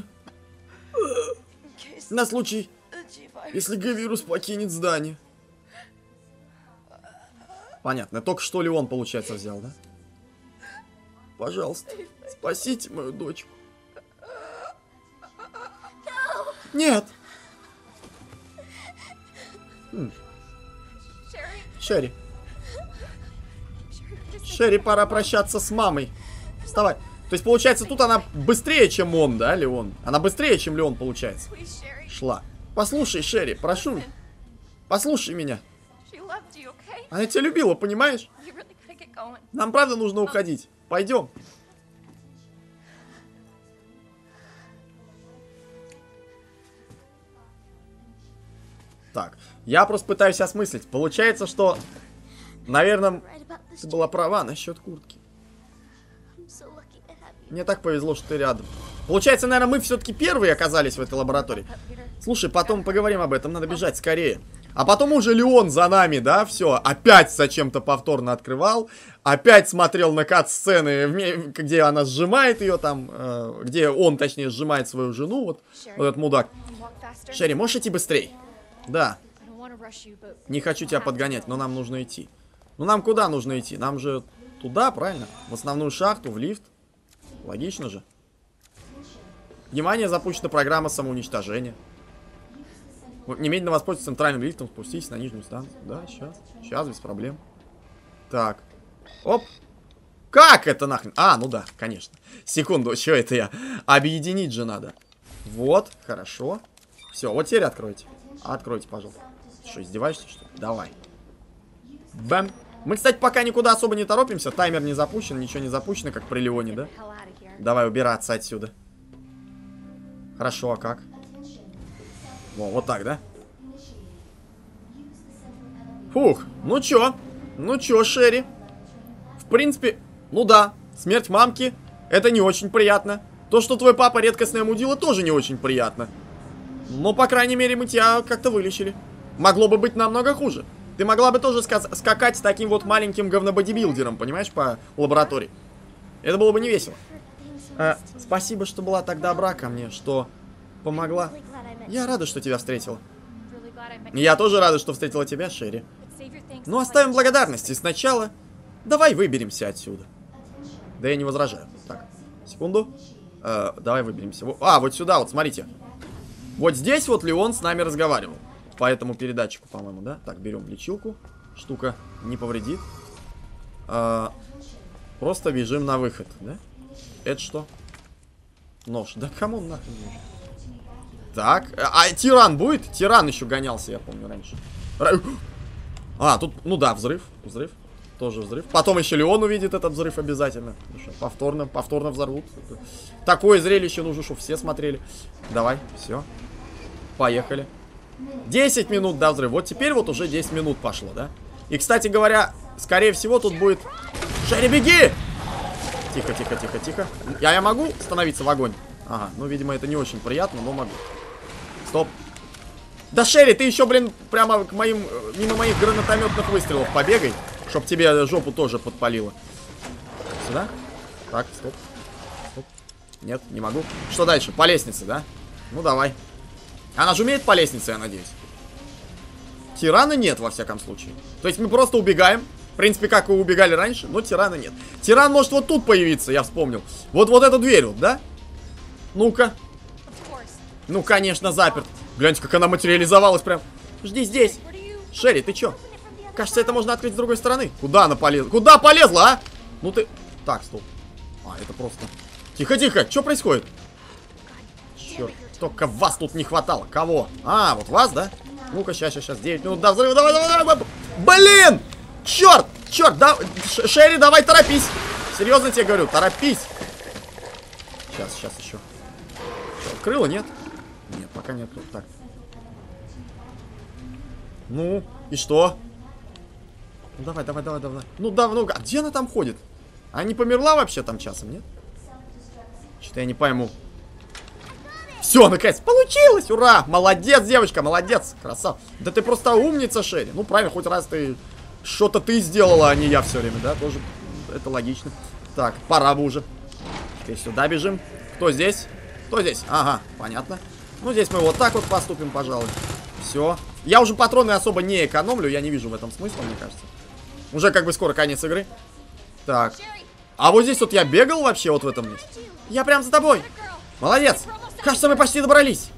На случай, если Г-вирус покинет здание. Понятно. Только что ли он, получается, взял, да? Пожалуйста, спасите мою дочку. Нет. Хм. Шерри. Шерри, пора прощаться с мамой. Вставай. То есть, получается, тут она быстрее, чем он, да, Леон? Она быстрее, чем Леон, получается. Шла. Послушай, Шерри, прошу. Послушай меня. Она тебя любила, понимаешь? Нам правда нужно уходить. Пойдем. Так, я просто пытаюсь осмыслить. Получается, что, наверное, ты была права насчет куртки. Мне так повезло, что ты рядом. Получается, наверное, мы все-таки первые оказались в этой лаборатории. Слушай, потом поговорим об этом, надо бежать скорее. А потом уже Леон за нами, да, все. Опять зачем-то повторно открывал. Опять смотрел на кат-сцены, где она сжимает ее там, э, где он, точнее, сжимает свою жену, вот, вот этот мудак. Шерри, можешь идти быстрей? Да. Не хочу тебя подгонять, но нам нужно идти. Ну нам куда нужно идти? Нам же туда, правильно? В основную шахту, в лифт. Логично же. Внимание, запущена программа самоуничтожения. Немедленно воспользуйтесь центральным лифтом, спуститесь на нижнюю станцию. Да, сейчас. Сейчас, без проблем. Так. Оп. Как это нахрен? А, ну да, конечно. Секунду, что это я? Объединить же надо. Вот, хорошо. Все, вот теперь откройте. Откройте, пожалуйста. Что, издеваешься, что ли? Давай. Бэм. Мы, кстати, пока никуда особо не торопимся. Таймер не запущен, ничего не запущено, как при Леоне, да? Давай убираться отсюда. Хорошо, а как? Во, вот так, да? Фух, ну чё? Ну чё, Шерри? В принципе, ну да, смерть мамки, это не очень приятно. То, что твой папа редкостное мудила, тоже не очень приятно. Но, по крайней мере, мы тебя как-то вылечили. Могло бы быть намного хуже. Ты могла бы тоже скакать с таким вот маленьким говнободибилдером, понимаешь, по лаборатории. Это было бы не весело. А, спасибо, что была так добра ко мне, что помогла. Я рада, что тебя встретила. Я тоже рада, что встретила тебя, Шерри. Ну, оставим благодарности. Сначала давай выберемся отсюда. Да я не возражаю. Так, секунду. Э, давай выберемся. А, вот сюда, вот, смотрите. Вот здесь вот Леон с нами разговаривал. По этому передатчику, по-моему, да? Так, берем лечилку. Штука не повредит. Э, просто бежим на выход, да? Это что? Нож. Да кому он нахрен нужен? Так, а тиран будет? Тиран еще гонялся, я помню, раньше. А, тут, ну да, взрыв. Взрыв. Тоже взрыв. Потом еще Леон увидит этот взрыв обязательно. Ну что, повторно, повторно взорвут. Такое зрелище нужно, чтобы все смотрели. Давай, все. Поехали. десять минут до взрыва. Вот теперь вот уже десять минут пошло, да? И, кстати говоря, скорее всего тут будет... Шерри, беги! Тихо, тихо, тихо, тихо. Я, я могу становиться в огонь? Ага, ну, видимо, это не очень приятно, но могу. Стоп. Да, Шерри, ты еще, блин, прямо к моим, мимо моих гранатометных выстрелов побегай, чтоб тебе жопу тоже подпалило. Сюда? Так, стоп. Стоп. Нет, не могу. Что дальше? По лестнице, да? Ну, давай. Она же умеет по лестнице, я надеюсь. Тирана нет, во всяком случае. То есть мы просто убегаем. В принципе, как вы убегали раньше, но тирана нет. Тиран может вот тут появиться, я вспомнил. Вот, вот эту дверь, вот, да? Ну-ка. Ну, конечно, заперт. Гляньте, как она материализовалась прям. Жди здесь. Шерри, ты чё? Кажется, это можно открыть с другой стороны. Куда она полезла? Куда полезла, а? Ну ты... Так, стоп. А, это просто... Тихо-тихо, что происходит? Черт, только вас тут не хватало. Кого? А, вот вас, да? Ну-ка, сейчас, сейчас, сейчас. девять минут до взрыва. Давай, давай, давай. Блин! Черт! Черт! Да... Шерри, давай торопись! Серьезно тебе говорю, торопись! Сейчас, сейчас еще. Что, открыла, нет? Нет, пока нет. Так. Ну, и что? Ну, давай, давай, давай, давай. Ну, да, ну, а где она там ходит? Она не померла вообще там часом, нет? Что-то я не пойму. Все, наконец, получилось! Ура! Молодец, девочка, молодец! Красава! Да ты просто умница, Шерри. Ну, правильно, хоть раз ты... Что-то ты сделала, а не я все время, да? Тоже это логично. Так, пора бы уже. Теперь сюда бежим. Кто здесь? Кто здесь? Ага, понятно. Ну, здесь мы вот так вот поступим, пожалуй. Все. Я уже патроны особо не экономлю. Я не вижу в этом смысла, мне кажется. Уже как бы скоро конец игры. Так. А вот здесь вот я бегал вообще вот в этом месте. Я прям за тобой. Молодец. Кажется, мы почти добрались.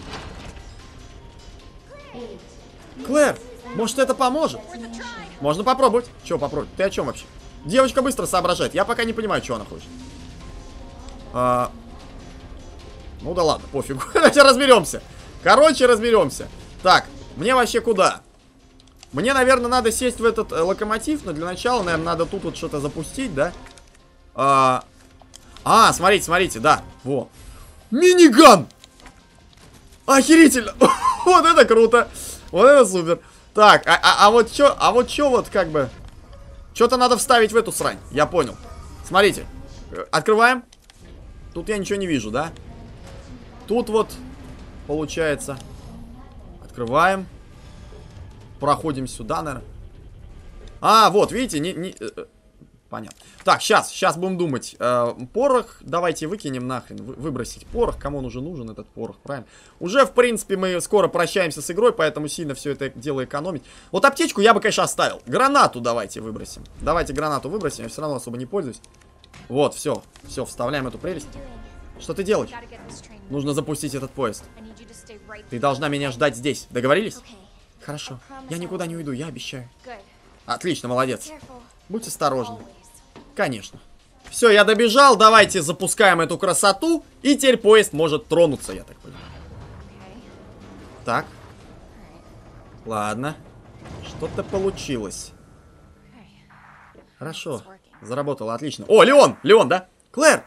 Клэр, может, это поможет? Можно попробовать. Че попробовать? Ты о чем вообще? Девочка быстро соображает. Я пока не понимаю, что она хочет. А... Ну да ладно, пофигу. Давайте разберемся. Короче, разберемся. Так, мне вообще куда? Мне, наверное, надо сесть в этот э, локомотив. Но для начала, наверное, надо тут вот что-то запустить, да? А... а, смотрите, смотрите, да. Во. Миниган! Охерительно! Вот это круто! Вот это супер. Так, а, а, а вот чё, а вот чё вот как бы... Что-то надо вставить в эту срань, я понял. Смотрите, открываем. Тут я ничего не вижу, да? Тут вот, получается... Открываем. Проходим сюда, наверное. А, вот, видите, не... не... Понятно. Так, сейчас, сейчас будем думать. Э, порох, давайте выкинем нахрен. Вы, выбросить порох. Кому он уже нужен, этот порох, правильно? Уже, в принципе, мы скоро прощаемся с игрой, поэтому сильно все это дело экономить. Вот аптечку я бы, конечно, оставил. Гранату давайте выбросим. Давайте гранату выбросим, я все равно особо не пользуюсь. Вот, все, все, вставляем эту прелесть. Что ты делаешь? Нужно запустить этот поезд. Ты должна меня ждать здесь. Договорились? Хорошо. Я никуда не уйду, я обещаю. Отлично, молодец. Будь осторожны. Конечно. Все, я добежал. Давайте запускаем эту красоту. И теперь поезд может тронуться, я так понимаю. Так. Ладно. Что-то получилось. Хорошо. Заработало, отлично. О, Леон! Леон, да? Клэр!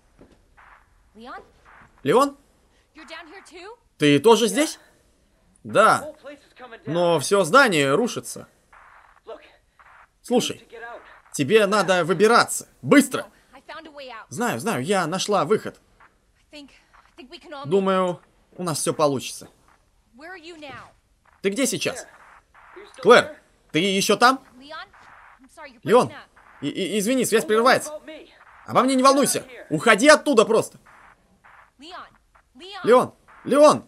Леон? Ты тоже здесь? Да. Но все здание рушится. Слушай. Тебе надо выбираться. Быстро. Знаю, знаю, я нашла выход. Думаю, у нас все получится. Ты где сейчас? Клэр, ты еще там? Леон, и -и извини, связь прерывается. Обо мне не волнуйся. Уходи оттуда просто. Леон, Леон.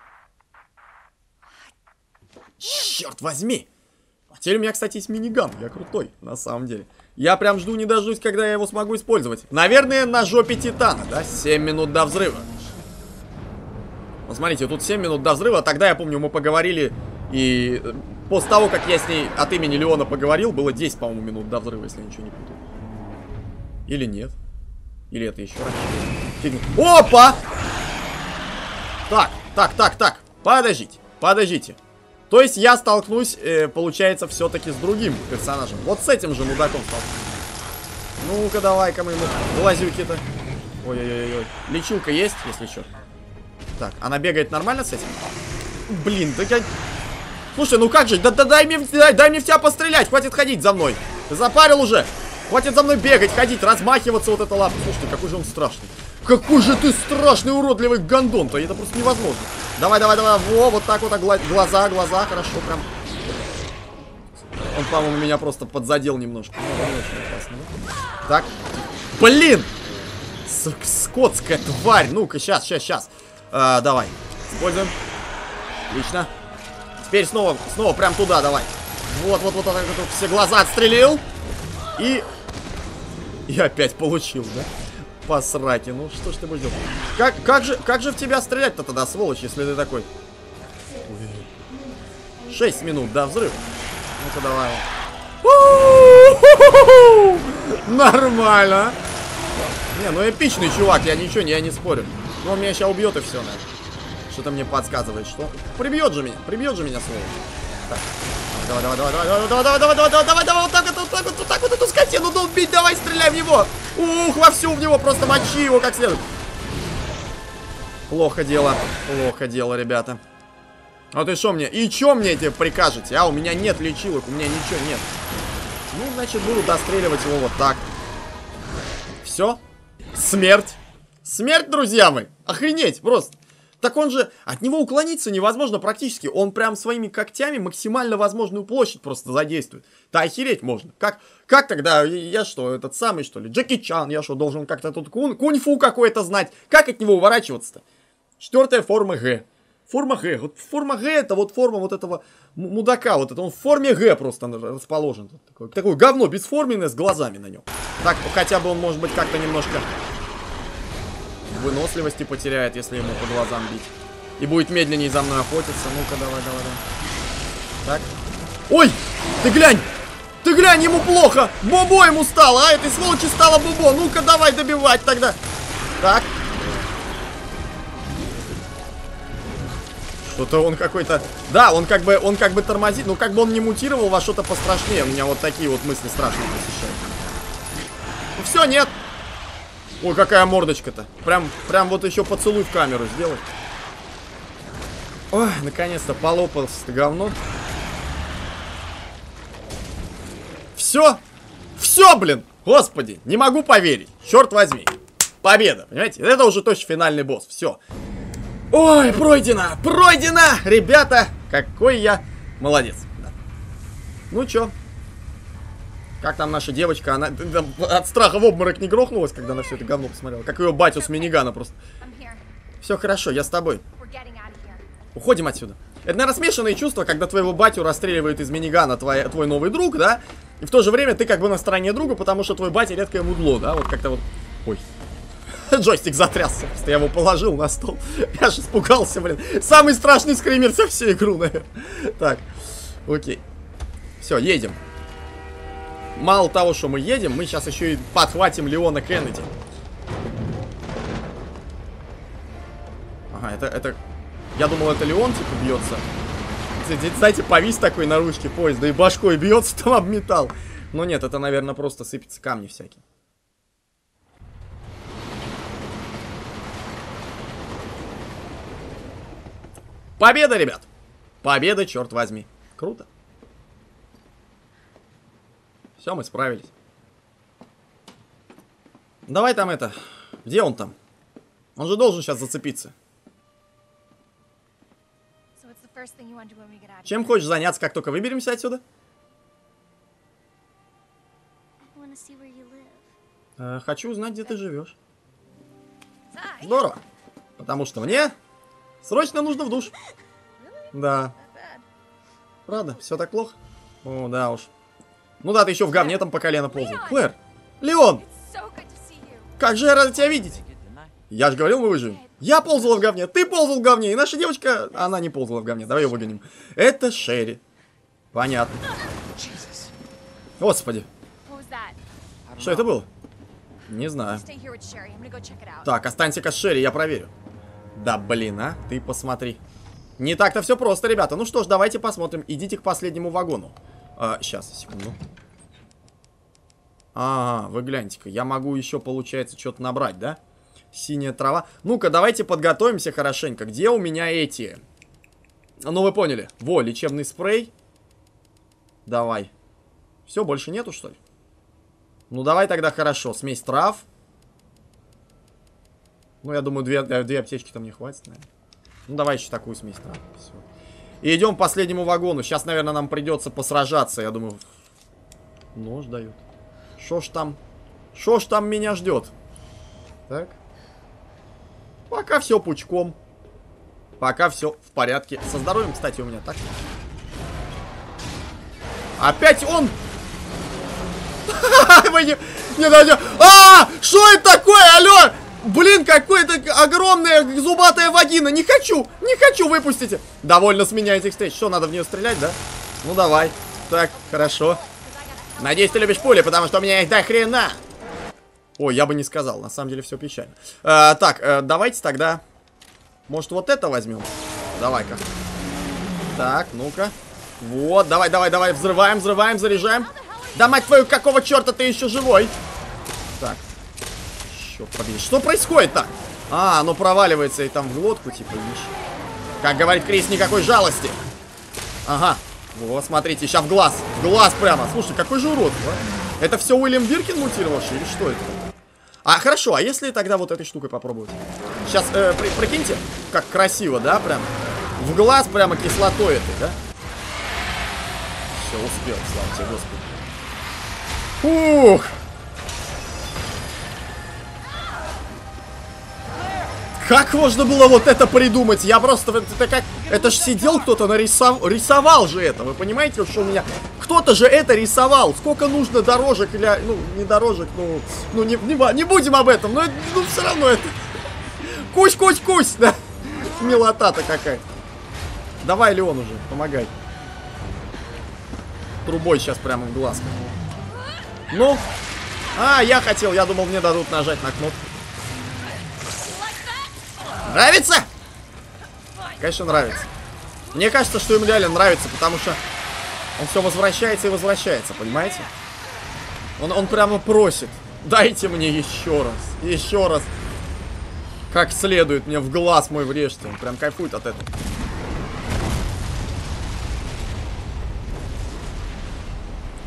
Черт возьми. Теперь у меня, кстати, есть миниган. Я крутой, на самом деле. Я прям жду не дождусь, когда я его смогу использовать. Наверное, на жопе Титана, да? семь минут до взрыва. Вот смотрите, тут семь минут до взрыва. Тогда, я помню, мы поговорили. И после того, как я с ней от имени Леона поговорил, было десять, по-моему, минут до взрыва, если я ничего не путаю. Или нет? Или это еще раньше? Фигня. Опа! Так, так, так, так. Подождите, подождите. То есть я столкнусь, э, получается, все-таки с другим персонажем. Вот с этим же мудаком столкнусь. Ну-ка, давай-ка мы ему глазюки-то. Ой-ой-ой-ой. Лечилка есть, если что. Так, она бегает нормально с этим? Блин, да я... Слушай, ну как же, да, да дай, мне, дай, дай мне в тебя пострелять, хватит ходить за мной. Ты запарил уже. Хватит за мной бегать, ходить, размахиваться вот эта лапа. Слушай, какой же он страшный. Какой же ты страшный, уродливый гондон-то, это просто невозможно. Давай, давай, давай, во, вот так вот, глаза, глаза, хорошо, прям. Он, по-моему, меня просто подзадел немножко. Так, блин! Скотская тварь, ну-ка, сейчас, сейчас, сейчас. А, давай, используем. Отлично. Теперь снова, снова прям туда, давай. Вот, вот, вот, вот, вот, все глаза отстрелил. И... И опять получил, да? По сраке, ну что ж ты будешь делать? Как, как, же, как же в тебя стрелять-то тогда, сволочь, если ты такой? шесть минут до взрыва. Ну-ка давай. Нормально. Не, ну эпичный чувак, я ничего, я не спорю. Но он меня сейчас убьет и все, наверное. Что-то мне подсказывает, что... Прибьет же меня, прибьет же меня, сволочь. Так. Давай, давай, давай, давай, давай, давай, давай, давай, давай, давай, давай, вот так вот, вот так вот, вот так вот эту скотину, ну убить, давай, стреляй в него. Ух, вовсю в него, просто мочи его как следует. Плохо дело, плохо дело, ребята. Вот и что мне, и что мне эти прикажете, а? У меня нет лечилок, у меня ничего нет. Ну, значит, буду достреливать его вот так. Все, смерть. Смерть, друзья мои, охренеть просто. Так он же, от него уклониться невозможно практически. Он прям своими когтями максимально возможную площадь просто задействует. Да охереть можно. Как, как тогда, я что, этот самый что ли, Джеки Чан, я что, должен как-то тут кун, кунь-фу какой-то знать. Как от него уворачиваться-то? Четвертая форма Г. Форма Г. Вот форма Г это вот форма вот этого мудака. Вот это он в форме Г просто расположен. Такое, такое говно бесформенное с глазами на нем. Так, хотя бы он может быть как-то немножко... выносливости потеряет, если ему по глазам бить. И будет медленнее за мной охотиться. Ну-ка, давай, давай, давай. Так. Ой! Ты глянь! Ты глянь, ему плохо! Бобо ему стало, а этой сволочи стало бобо. Ну-ка, давай добивать тогда. Так. Что-то он какой-то... Да, он как бы, он как бы тормозит. Ну, как бы он не мутировал во что-то пострашнее. У меня вот такие вот мысли страшные посещают. Ну, все, нет. Ой, какая мордочка-то. Прям, прям вот еще поцелуй в камеру сделать. Ой, наконец-то полопалось это говно. Все? Все, блин! Господи, не могу поверить. Черт возьми. Победа, понимаете? Это уже точно финальный босс. Все. Ой, пройдено! Пройдено! Ребята, какой я молодец. Да. Ну чё? Как там наша девочка? Она от страха в обморок не грохнулась, когда на все это говно посмотрела. Как ее батю с минигана просто. Все хорошо, я с тобой. Уходим отсюда. Это, наверное, смешанные чувства, когда твоего батю расстреливает из минигана твой, твой новый друг, да? И в то же время ты как бы на стороне друга, потому что твой батя редкое мудло, да? Вот как-то вот... Ой. Джойстик затрясся. Просто я его положил на стол. Я аж испугался, блин. Самый страшный скример за всю игру, наверное. Так. Окей. Все, едем. Мало того, что мы едем, мы сейчас еще и подхватим Леона Кеннеди. Ага, это... это... Я думал, это Леон, типа, бьется. Знаете, повис такой на ручке поезда и башкой бьется там об металл. Но нет, это, наверное, просто сыпятся камни всякие. Победа, ребят! Победа, черт возьми. Круто. Все, мы справились. Давай там это... Где он там? Он же должен сейчас зацепиться. Чем хочешь заняться, как только выберемся отсюда? Э, хочу узнать, где ты живешь. Здорово. Потому что мне срочно нужно в душ. Да. Правда? Все так плохо? О, да уж. Ну да, ты еще в говне там по колено ползал. Клэр! Леон! Как же я рада тебя видеть! Я же говорил, мы выживем. Я ползала в говне, ты ползал в говне, и наша девочка, она не ползала в говне. Давай ее выгоним. Это Шерри. Понятно. Господи. Что это было? Не знаю. Так, останься-ка с Шерри, я проверю. Да блин, а, ты посмотри. Не так-то все просто, ребята. Ну что ж, давайте посмотрим. Идите к последнему вагону. А, сейчас, секунду. Ага, вы гляньте-ка, я могу еще, получается, что-то набрать, да? Синяя трава. Ну-ка, давайте подготовимся хорошенько. Где у меня эти? Ну, вы поняли. Во, лечебный спрей. Давай. Все, больше нету, что ли? Ну, давай тогда хорошо. Смесь трав. Ну, я думаю, две, две аптечки там не хватит, наверное. Ну, давай еще такую смесь трав. Все. И идем к последнему вагону. Сейчас, наверное, нам придется посражаться. Я думаю... Нож дают. Шо ж там... Шо ж там меня ждет? Так. Пока все пучком. Пока все в порядке. Со здоровьем, кстати, у меня так. Опять он! Вы не... Не дойдем. А! Что это такое? Алло! Блин, какое-то огромная зубатая вагина. Не хочу! Не хочу, выпустите! Довольно с меня этих встреч. Что, надо в нее стрелять, да? Ну, давай. Так, хорошо. Надеюсь, ты любишь пули, потому что у меня их до хрена. Ой, я бы не сказал, на самом деле все печально. А, так, э, давайте тогда... Может, вот это возьмем? Давай-ка. Так, ну-ка. Вот, давай, давай, давай, взрываем, взрываем, заряжаем. Да мать твою, какого черта ты еще живой? Так. Черт побери, что происходит-то? А, оно проваливается и там в глотку, типа, видишь. Как говорит Крис, никакой жалости. Ага. Вот, смотрите, сейчас в глаз. В глаз прямо. Слушай, какой же урод, а? Это все Уильям Биркин мутировавший или что это? А, хорошо, а если тогда вот этой штукой попробовать? Сейчас, э, при, прикиньте, как красиво, да, прям. В глаз прямо кислотой этой, да? Все, успел, слава тебе, Господи. Ух! Как можно было вот это придумать? Я просто... Это как... Это ж сидел кто-то нарисовал... Рисовал же это, вы понимаете, что у меня... Кто-то же это рисовал. Сколько нужно дорожек или... Ну, не дорожек, ну... Ну, не, не, не будем об этом, но ну, все равно это... Кусь-кусь-кусь, да? Милота-то какая. Давай, Леон, уже, помогай. Трубой сейчас прямо в глаз. Ну? А, я хотел, я думал, мне дадут нажать на кнопку. Нравится? Конечно, нравится. Мне кажется, что ему реально нравится, потому что он все возвращается и возвращается, понимаете? Он, он прямо просит. Дайте мне еще раз. Еще раз. Как следует мне в глаз мой врежьте. Он прям кайфует от этого.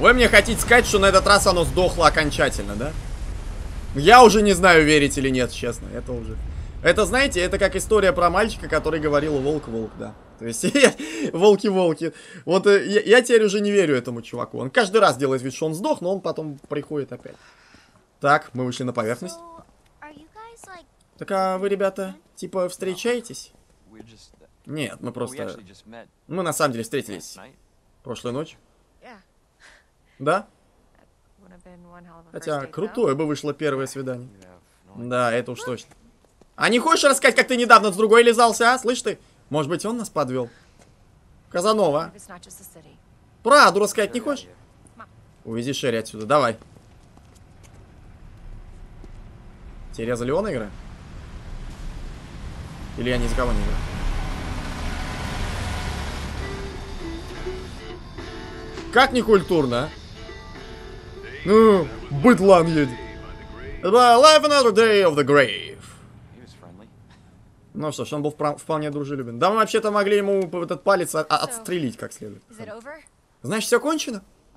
Вы мне хотите сказать, что на этот раз оно сдохло окончательно, да? Я уже не знаю, верить или нет, честно. Это уже... Это, знаете, это как история про мальчика, который говорил волк-волк, да. То есть, волки-волки. Вот я, я теперь уже не верю этому чуваку. Он каждый раз делает вид, что он сдох, но он потом приходит опять. Так, мы вышли на поверхность. Так, а вы, ребята, типа, встречаетесь? Нет, мы просто... Мы на самом деле встретились прошлой ночью. Да? Хотя, крутое бы вышло первое свидание. Да, это уж точно. А не хочешь рассказать, как ты недавно с другой лизался, а? Слышь ты? Может быть, он нас подвел? Казанова, а? Правду рассказать не хочешь? Увези Шерри отсюда, давай. Тереза Леона играет? Или я ни за кого не играю? Как некультурно, а? Ну, быдлан едет. Live another day of the grave. Ну что ж, он был вполне дружелюбен. Да мы вообще-то могли ему этот палец от отстрелить как следует. Значит, все кончено?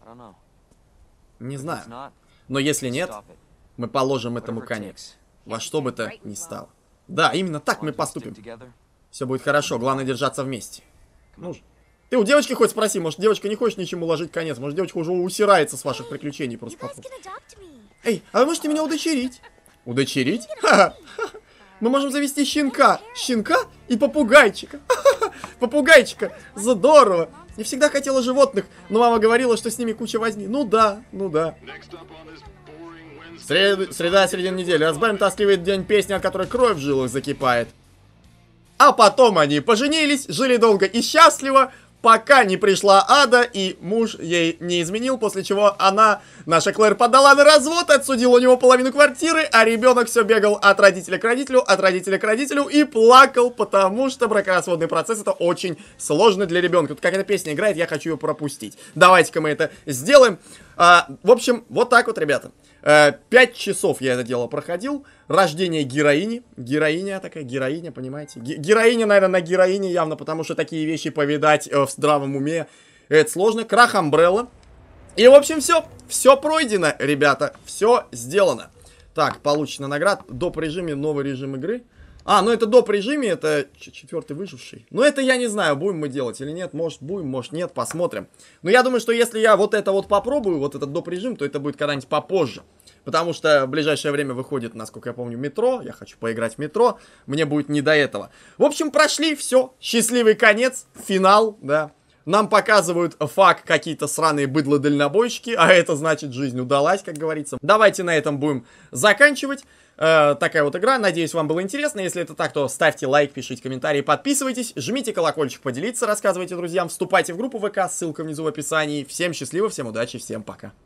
Не знаю. Но если нет, мы положим этому конец. Во что бы то ни стало. Да, именно так мы поступим. Все будет хорошо, главное держаться вместе. Ну, ты у девочки хоть спроси, может девочка не хочет ничему ложить конец, может девочка уже усирается с ваших приключений просто по факту. Эй, а вы можете меня удочерить? Удочерить? Ха-ха. Мы можем завести щенка. Щенка и попугайчика. Попугайчика. Здорово. Я всегда хотела животных, но мама говорила, что с ними куча возни. Ну да, ну да. Сред... Среда, середина недели. Разбавим тоскливый день песни, от которой кровь в жилах закипает. А потом они поженились, жили долго и счастливо, пока не пришла Ада, и муж ей не изменил, после чего она, наша Клэр, подала на развод, отсудила у него половину квартиры, а ребенок все бегал от родителя к родителю, от родителя к родителю и плакал, потому что бракоразводный процесс это очень сложно для ребенка. Тут как эта песня играет, я хочу ее пропустить. Давайте-ка мы это сделаем. А, в общем, вот так вот, ребята. Пять часов я это дело проходил. Рождение героини. Героиня такая, героиня, понимаете? Ге героиня, наверное, на героине явно, потому что такие вещи повидать э, в здравом уме, это сложно. Крах Амбрелла. И, в общем, все. Все пройдено, ребята. Все сделано. Так, получена награда. Доп. Режиме, новый режим игры. А, ну это доп. Режиме, это четвертый выживший. Ну это я не знаю, будем мы делать или нет. Может будем, может нет, посмотрим. Но я думаю, что если я вот это вот попробую, вот этот доп. Режим, то это будет когда-нибудь попозже. Потому что в ближайшее время выходит, насколько я помню, метро. Я хочу поиграть в метро. Мне будет не до этого. В общем, прошли, все. Счастливый конец, финал, да. Нам показывают факт какие-то сраные быдло-дальнобойщики. А это значит, жизнь удалась, как говорится. Давайте на этом будем заканчивать. Э, такая вот игра. Надеюсь, вам было интересно. Если это так, то ставьте лайк, пишите комментарии, подписывайтесь. Жмите колокольчик, поделиться, рассказывайте друзьям. Вступайте в группу ВК, ссылка внизу в описании. Всем счастливо, всем удачи, всем пока.